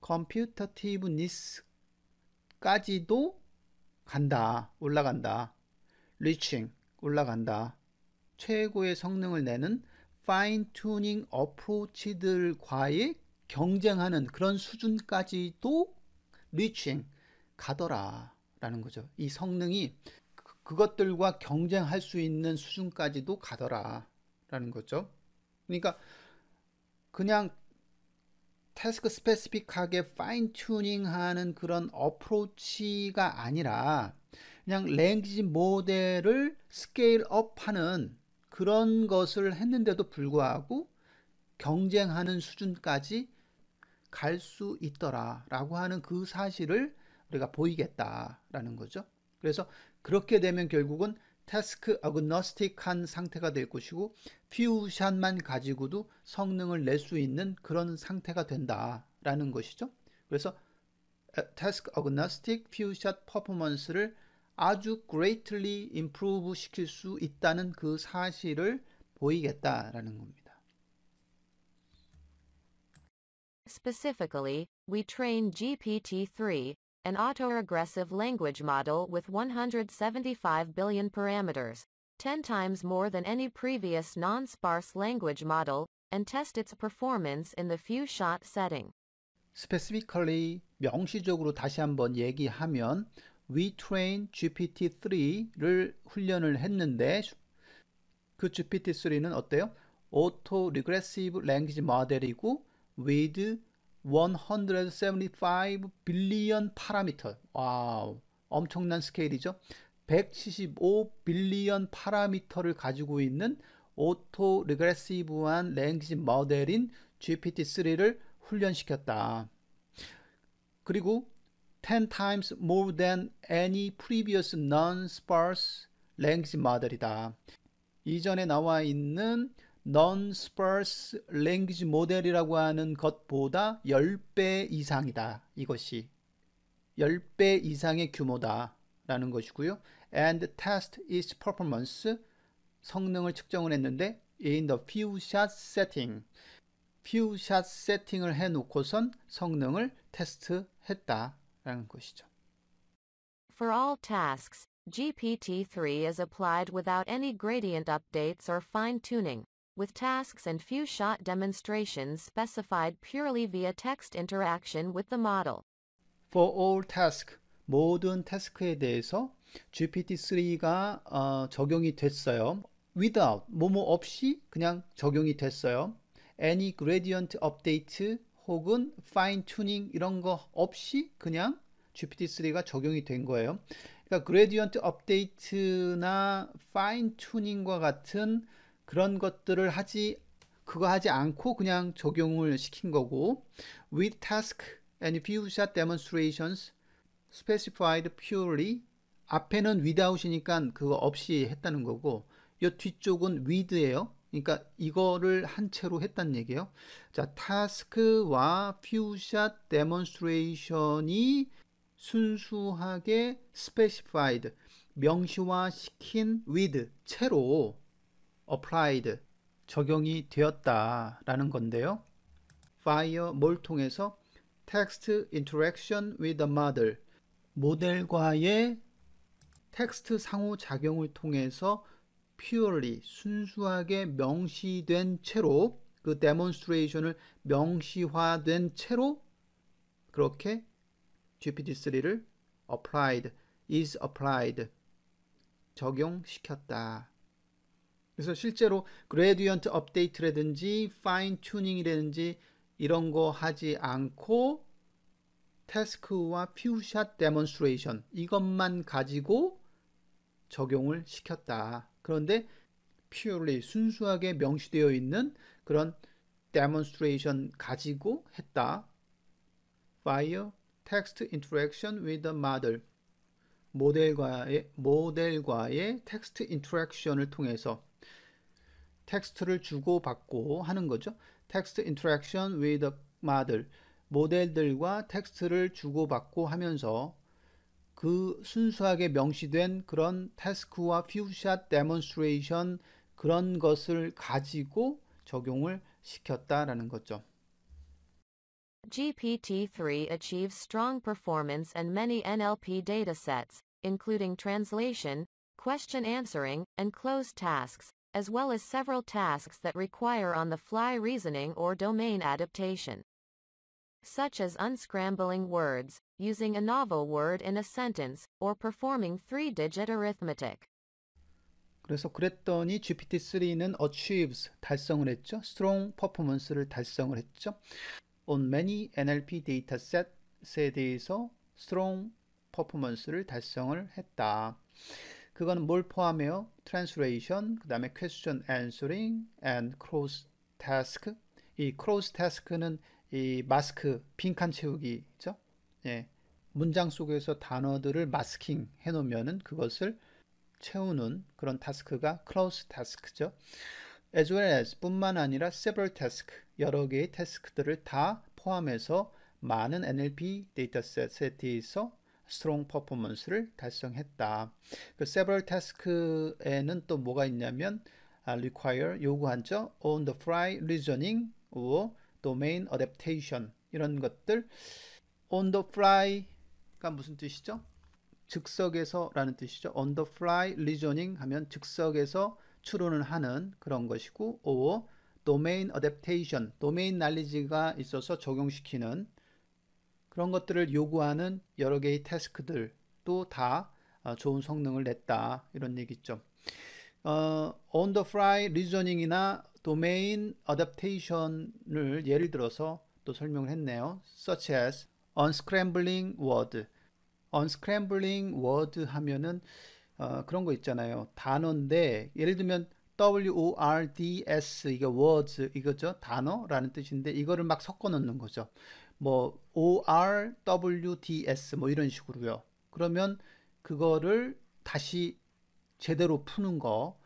competitiveness까지도 간다, 올라간다. reaching, 올라간다. 최고의 성능을 내는 fine tuning approach들과의 경쟁하는 그런 수준까지도 reaching, 가더라 라는 거죠. 이 성능이 그, 그것들과 경쟁할 수 있는 수준까지도 가더라 라는 거죠. 그러니까 그냥 태스크 스페시픽하게 파인 튜닝 하는 그런 어프로치가 아니라 그냥 랭귀지 모델을 스케일 업 하는 그런 것을 했는데도 불구하고 경쟁하는 수준까지 갈 수 있더라 라고 하는 그 사실을 우리가 보이겠다라는 거죠. 그래서 그렇게 되면 결국은 태스크 어그노스틱한 상태가 될 것이고 퓨샷만 가지고도 성능을 낼 수 있는 그런 상태가 된다라는 것이죠. 그래서 태스크 어그노스틱 퓨샷 퍼포먼스를 아주 greatly improve 시킬 수 있다는 그 사실을 보이겠다라는 겁니다. Specifically, we train G P T three, an autoregressive language model with one hundred seventy-five billion parameters, ten times more than any previous non-sparse language model, and test its performance in the few-shot setting. Specifically, 명시적으로 다시 한번 얘기하면 we train G P T three를 훈련을 했는데 그 G P T three는 어때요? autoregressive language model이고 with one hundred seventy-five billion parameter. 와우, 엄청난 스케일이죠. 백칠십오 빌리언 파라미터를 가지고 있는 오토 리그레시브한 랭귀지 모델인 지피티 쓰리를 훈련시켰다. 그리고 ten times more than any previous non-sparse language model이다. 이전에 나와 있는 non-sparse language model이라고 하는 것보다 십 배 이상이다. 이것이 십 배 이상의 규모다 라는 것이고요. And test its performance, 성능을 측정을 했는데 in the few shot setting, few shot 세팅을 해놓고선 성능을 테스트했다 라는 것이죠. For all tasks, G P T three is applied without any gradient updates or fine-tuning, with tasks and few-shot demonstrations specified purely via text interaction with the model. For all task, 모든 태스크에 대해서 지피티 쓰리가 어, 적용이 됐어요. Without, 뭐뭐 없이 그냥 적용이 됐어요. Any gradient update 혹은 fine-tuning 이런 거 없이 그냥 지피티 쓰리가 적용이 된 거예요. 그러니까 gradient update나 fine-tuning과 같은 그런 것들을 하지 그거 하지 않고 그냥 적용을 시킨 거고, with task and few-shot demonstrations specified purely, 앞에는 without이니까 그거 없이 했다는 거고, 이 뒤쪽은 with예요. 그러니까 이거를 한 채로 했다는 얘기예요. 자, task와 few-shot demonstration이 순수하게 specified, 명시화시킨 with, 채로 applied, 적용이 되었다라는 건데요. via 뭘 통해서? text interaction with the model, 모델과의 텍스트 상호작용을 통해서 purely, 순수하게 명시된 채로, 그 demonstration을 명시화된 채로 그렇게 지피티 쓰리를 applied, is applied, 적용시켰다. 그래서 실제로 gradient update라든지 fine tuning이라든지 이런 거 하지 않고 task와 few shot demonstration 이것만 가지고 적용을 시켰다. 그런데 purely, 순수하게 명시되어 있는 그런 demonstration 가지고 했다. via text interaction with the model, 모델과의, 모델과의 텍스트 인터랙션을 통해서 텍스트를 주고받고 하는 거죠. text interaction with the model, 모델들과 텍스트를 주고받고 하면서 그 순수하게 명시된 그런 태스크와 few-shot demonstration 그런 것을 가지고 적용을 시켰다라는 거죠. G P T three achieves strong performance and many N L P datasets, including translation, question answering, and closed tasks, as well as several tasks that require on-the-fly reasoning or domain adaptation, such as unscrambling words, using a novel word in a sentence, or performing three-digit arithmetic. 그래서 그랬더니 지피티 쓰리는 achieves, 달성을 했죠. strong performance를 달성을 했죠. on many N L P dataset에 대해서 strong performance를 달성을 했다. 그거는 뭘 포함해요? translation, 그 다음에 question answering, and cross task. 이 cross task는 이 마스크, 빈칸 채우기죠. 예. 문장 속에서 단어들을 마스킹 해놓으면은 그것을 채우는 그런 타스크가 cross task죠. as well as 뿐만 아니라 several task, 여러 개의 태스크들을 다 포함해서 많은 엔 엘 피 데이터셋에 대해서 strong performance를 달성했다. 그 several task에는 또 뭐가 있냐면 require, 요구하죠. on the fly reasoning or domain adaptation 이런 것들. on the fly가 무슨 뜻이죠? 즉석에서 라는 뜻이죠. on the fly reasoning 하면 즉석에서 추론을 하는 그런 것이고, or domain adaptation, domain knowledge가 있어서 적용시키는 그런 것들을 요구하는 여러 개의 태스크들도 다 좋은 성능을 냈다 이런 얘기죠. 어, on the fly reasoning이나 domain adaptation을 예를 들어서 또 설명을 했네요. such as unscrambling word. unscrambling word 하면은 어, 그런 거 있잖아요. 단어인데 예를 들면 워드스 이게 words 이거죠. 단어라는 뜻인데 이거를 막 섞어 넣는 거죠. 뭐 워드스 뭐 이런 식으로요. 그러면 그거를 다시 제대로 푸는 거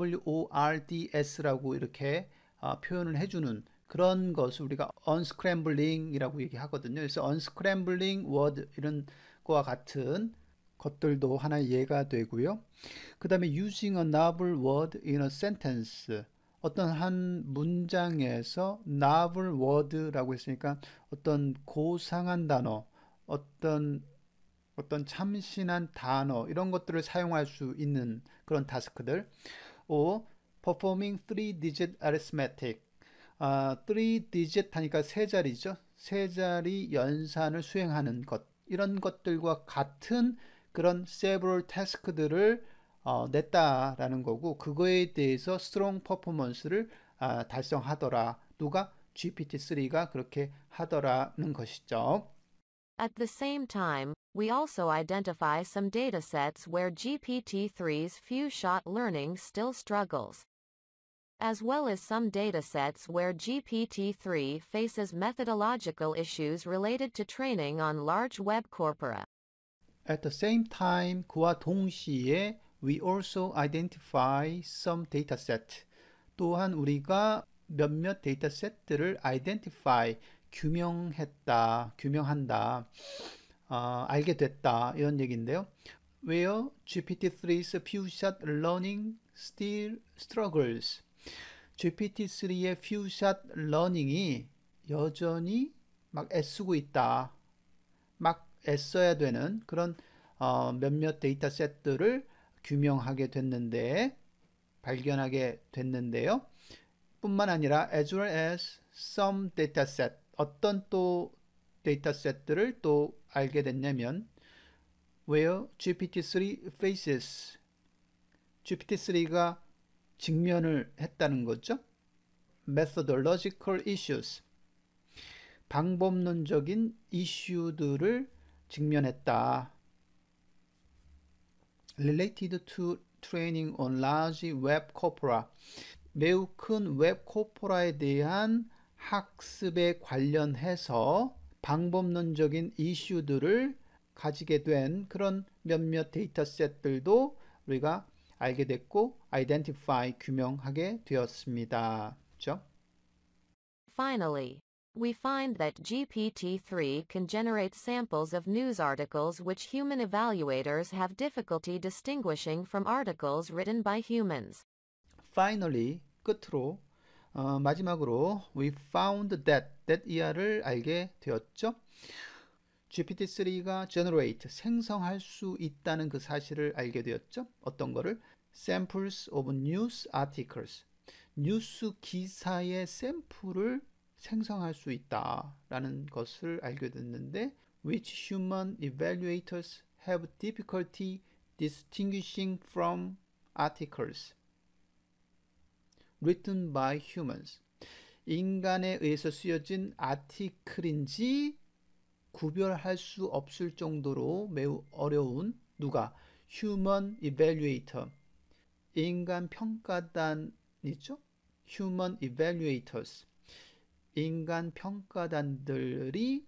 워드스라고 이렇게 어, 표현을 해주는 그런 것을 우리가 unscrambling이라고 얘기하거든요. 그래서 unscrambling word 이런 거와 같은 것들도 하나 예가 되고요. 그 다음에 using a novel word in a sentence. 어떤 한 문장에서 novel word라고 했으니까 어떤 고상한 단어, 어떤 어떤 참신한 단어 이런 것들을 사용할 수 있는 그런 타스크들. 오, performing three-digit arithmetic. 아, three-digit 하니까 세 자리죠. 세 자리 연산을 수행하는 것. 이런 것들과 같은 그런 several task들을 어, 냈다라는 거고 그거에 대해서 strong performance를 아, 달성하더라. 누가? 지피티 쓰리가 그렇게 하더라는 것이죠. At the same time, we also identify some datasets where G P T three's few-shot learning still struggles, as well as some datasets where G P T three faces methodological issues related to training on large web corpora. At the same time, 그와 동시에 we also identify some dataset. 또한 우리가 몇몇 데이터셋들을 identify, 규명했다, 규명한다, 어, 알게 됐다 이런 얘기인데요. Where 지피티 three's few-shot learning still struggles. 지피티 쓰리의 few-shot learning이 여전히 막 애쓰고 있다. 막 애써야 되는 그런 어, 몇몇 데이터셋들을 규명하게 됐는데 발견하게 됐는데요. 뿐만 아니라 as well as some dataset 어떤 또 데이터셋들을 또 알게 됐냐면 where 지피티 쓰리 faces 지피티 쓰리가 직면을 했다는 거죠. methodological issues 방법론적인 이슈들을 직면했다. related to training on large web corpora 매우 큰 웹 코포라에 대한 학습에 관련해서 방법론적인 이슈들을 가지게 된 그런 몇몇 데이터셋들도 우리가 알게 됐고 identify 규명하게 되었습니다. 그렇죠? Finally, we find that G P T three can generate samples of news articles which human evaluators have difficulty distinguishing from articles written by humans. Finally, 끝으로 어, 마지막으로 we found that that 이하를 알게 되었죠. 지피티 쓰리가 generate 생성할 수 있다는 그 사실을 알게 되었죠. 어떤 거를? samples of news articles 뉴스 기사의 샘플을 생성할 수 있다라는 것을 알게 됐는데 which human evaluators have difficulty distinguishing from articles written by humans. 인간에 의해서 쓰여진 아티클인지 구별할 수 없을 정도로 매우 어려운 누가? human evaluator. 인간 평가단이죠. human evaluators. 인간 평가단들이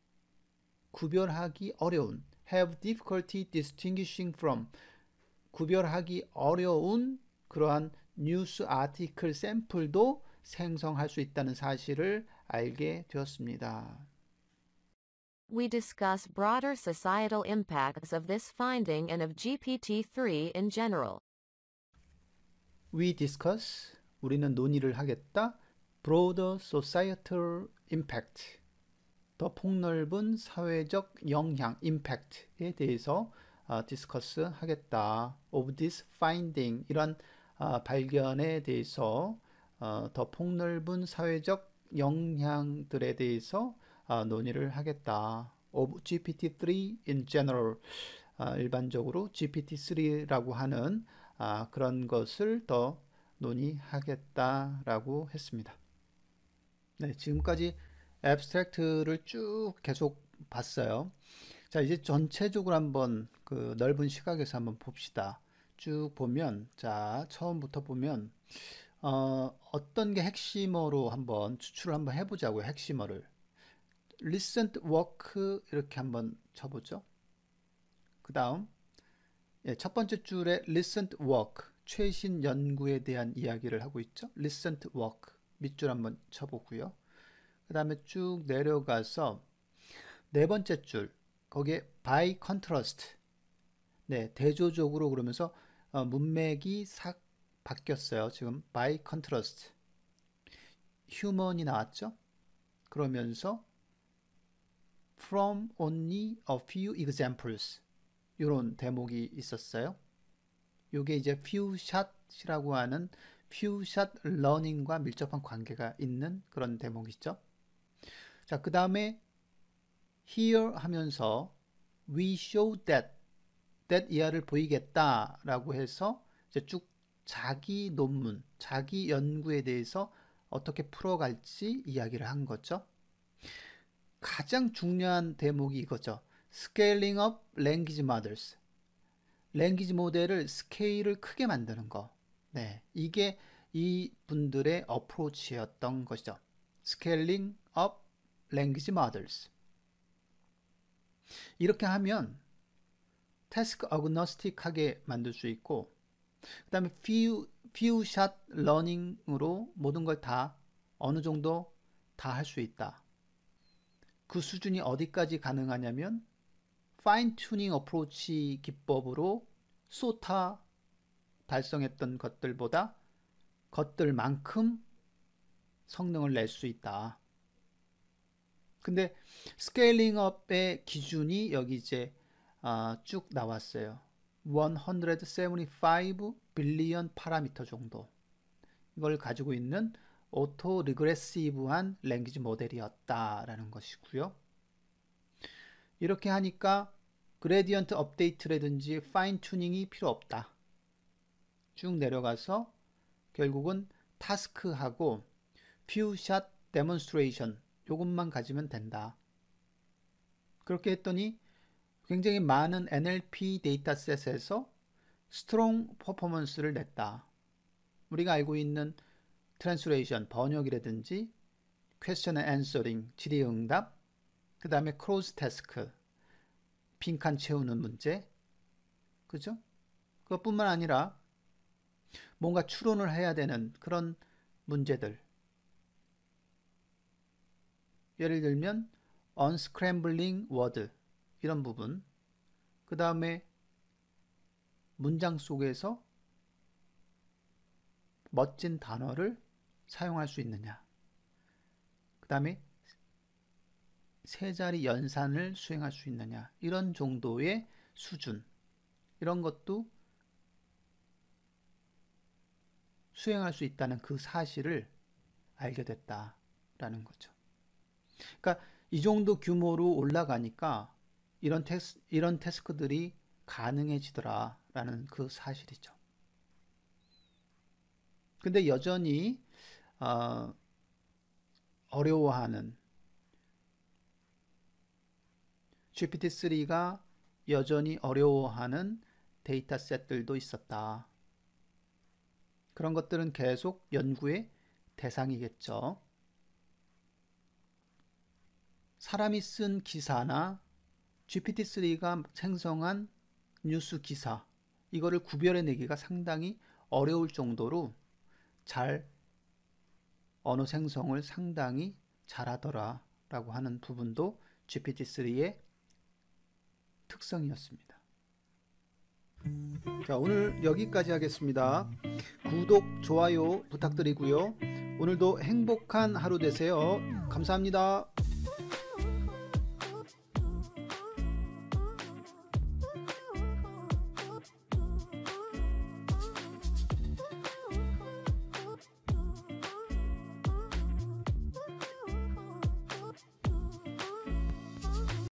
구별하기 어려운 have difficulty distinguishing from 구별하기 어려운 그러한 뉴스 아티클 샘플도 생성할 수 있다는 사실을 알게 되었습니다. We discuss broader societal impacts of this finding and of G P T three in general. We discuss 우리는 논의를 하겠다. broader societal impact 더 폭넓은 사회적 영향 impact에 대해서 어, 디스커스 하겠다. of this finding 이런 어, 발견에 대해서 어, 더 폭넓은 사회적 영향들에 대해서 어, 논의를 하겠다. of 지피티 쓰리 in general 어, 일반적으로 지피티 쓰리라고 하는 어, 그런 것을 더 논의하겠다라고 했습니다. 네, 지금까지 앱스트랙트를 쭉 계속 봤어요. 자, 이제 전체적으로 한번 그 넓은 시각에서 한번 봅시다. 쭉 보면, 자, 처음부터 보면, 어, 어떤 게 핵심어로 한번 추출을 한번 해보자고요. 핵심어를. recent work 이렇게 한번 쳐보죠. 그 다음, 예, 첫 번째 줄에 recent work, 최신 연구에 대한 이야기를 하고 있죠. recent work, 밑줄 한번 쳐보고요. 그 다음에 쭉 내려가서 네 번째 줄, 거기에 by contrast, 네, 대조적으로 그러면서 어, 문맥이 싹 바뀌었어요. 지금 by contrast, human이 나왔죠. 그러면서 from only a few examples, 이런 대목이 있었어요. 이게 이제 few shot이라고 하는 few shot learning과 밀접한 관계가 있는 그런 대목이죠. 자, 그 다음에 here 하면서 we show that, that 이하를 보이겠다 라고 해서 이제 쭉 자기 논문, 자기 연구에 대해서 어떻게 풀어갈지 이야기를 한 거죠. 가장 중요한 대목이 이거죠. Scaling up language models. 랭귀지 모델을 스케일을 크게 만드는 거. 네, 이게 이 분들의 어프로치였던 것이죠. Scaling up language models. 이렇게 하면 task agnostic하게 만들 수 있고, 그 다음에 few, few shot learning으로 모든 걸 다 어느 정도 다 할 수 있다. 그 수준이 어디까지 가능하냐면 파인 튜닝 어프로치 기법으로 쏟아 달성했던 것들보다 것들만큼 성능을 낼 수 있다. 근데 스케일링 업의 기준이 여기 이제 아, 쭉 나왔어요. 백칠십오 빌리언 파라미터 정도. 이걸 가지고 있는 오토 리그레시브한 랭귀지 모델이었다라는 것이고요. 이렇게 하니까 그레디언트 업데이트라든지 파인 튜닝이 필요 없다. 쭉 내려가서 결국은 타스크하고 퓨샷 데몬스트레이션 요것만 가지면 된다. 그렇게 했더니 굉장히 많은 엔엘피 데이터셋에서 스트롱 퍼포먼스를 냈다. 우리가 알고 있는 트랜스레이션, 번역이라든지 퀘스천 앤 앤서링, 질의응답, 그 다음에 크로스 태스크, 빈칸 채우는 문제, 그죠? 그것뿐만 아니라 뭔가 추론을 해야 되는 그런 문제들, 예를 들면 unscrambling word 이런 부분, 그 다음에 문장 속에서 멋진 단어를 사용할 수 있느냐, 그 다음에 세 자리 연산을 수행할 수 있느냐, 이런 정도의 수준, 이런 것도 수행할 수 있다는 그 사실을 알게 됐다라는 거죠. 그러니까 이 정도 규모로 올라가니까 이런 테스, 이런 태스크들이 가능해지더라라는 그 사실이죠. 근데 여전히 어, 어려워하는, 지피티 쓰리가 여전히 어려워하는 데이터셋들도 있었다. 그런 것들은 계속 연구의 대상이겠죠. 사람이 쓴 기사나 지피티 쓰리가 생성한 뉴스 기사, 이거를 구별해내기가 상당히 어려울 정도로 잘 언어 생성을 상당히 잘하더라 라고 하는 부분도 지피티 쓰리의 특성이었습니다. 자, 오늘 여기까지 하겠습니다. 구독, 좋아요 부탁드리고요. 오늘도 행복한 하루 되세요. 감사합니다.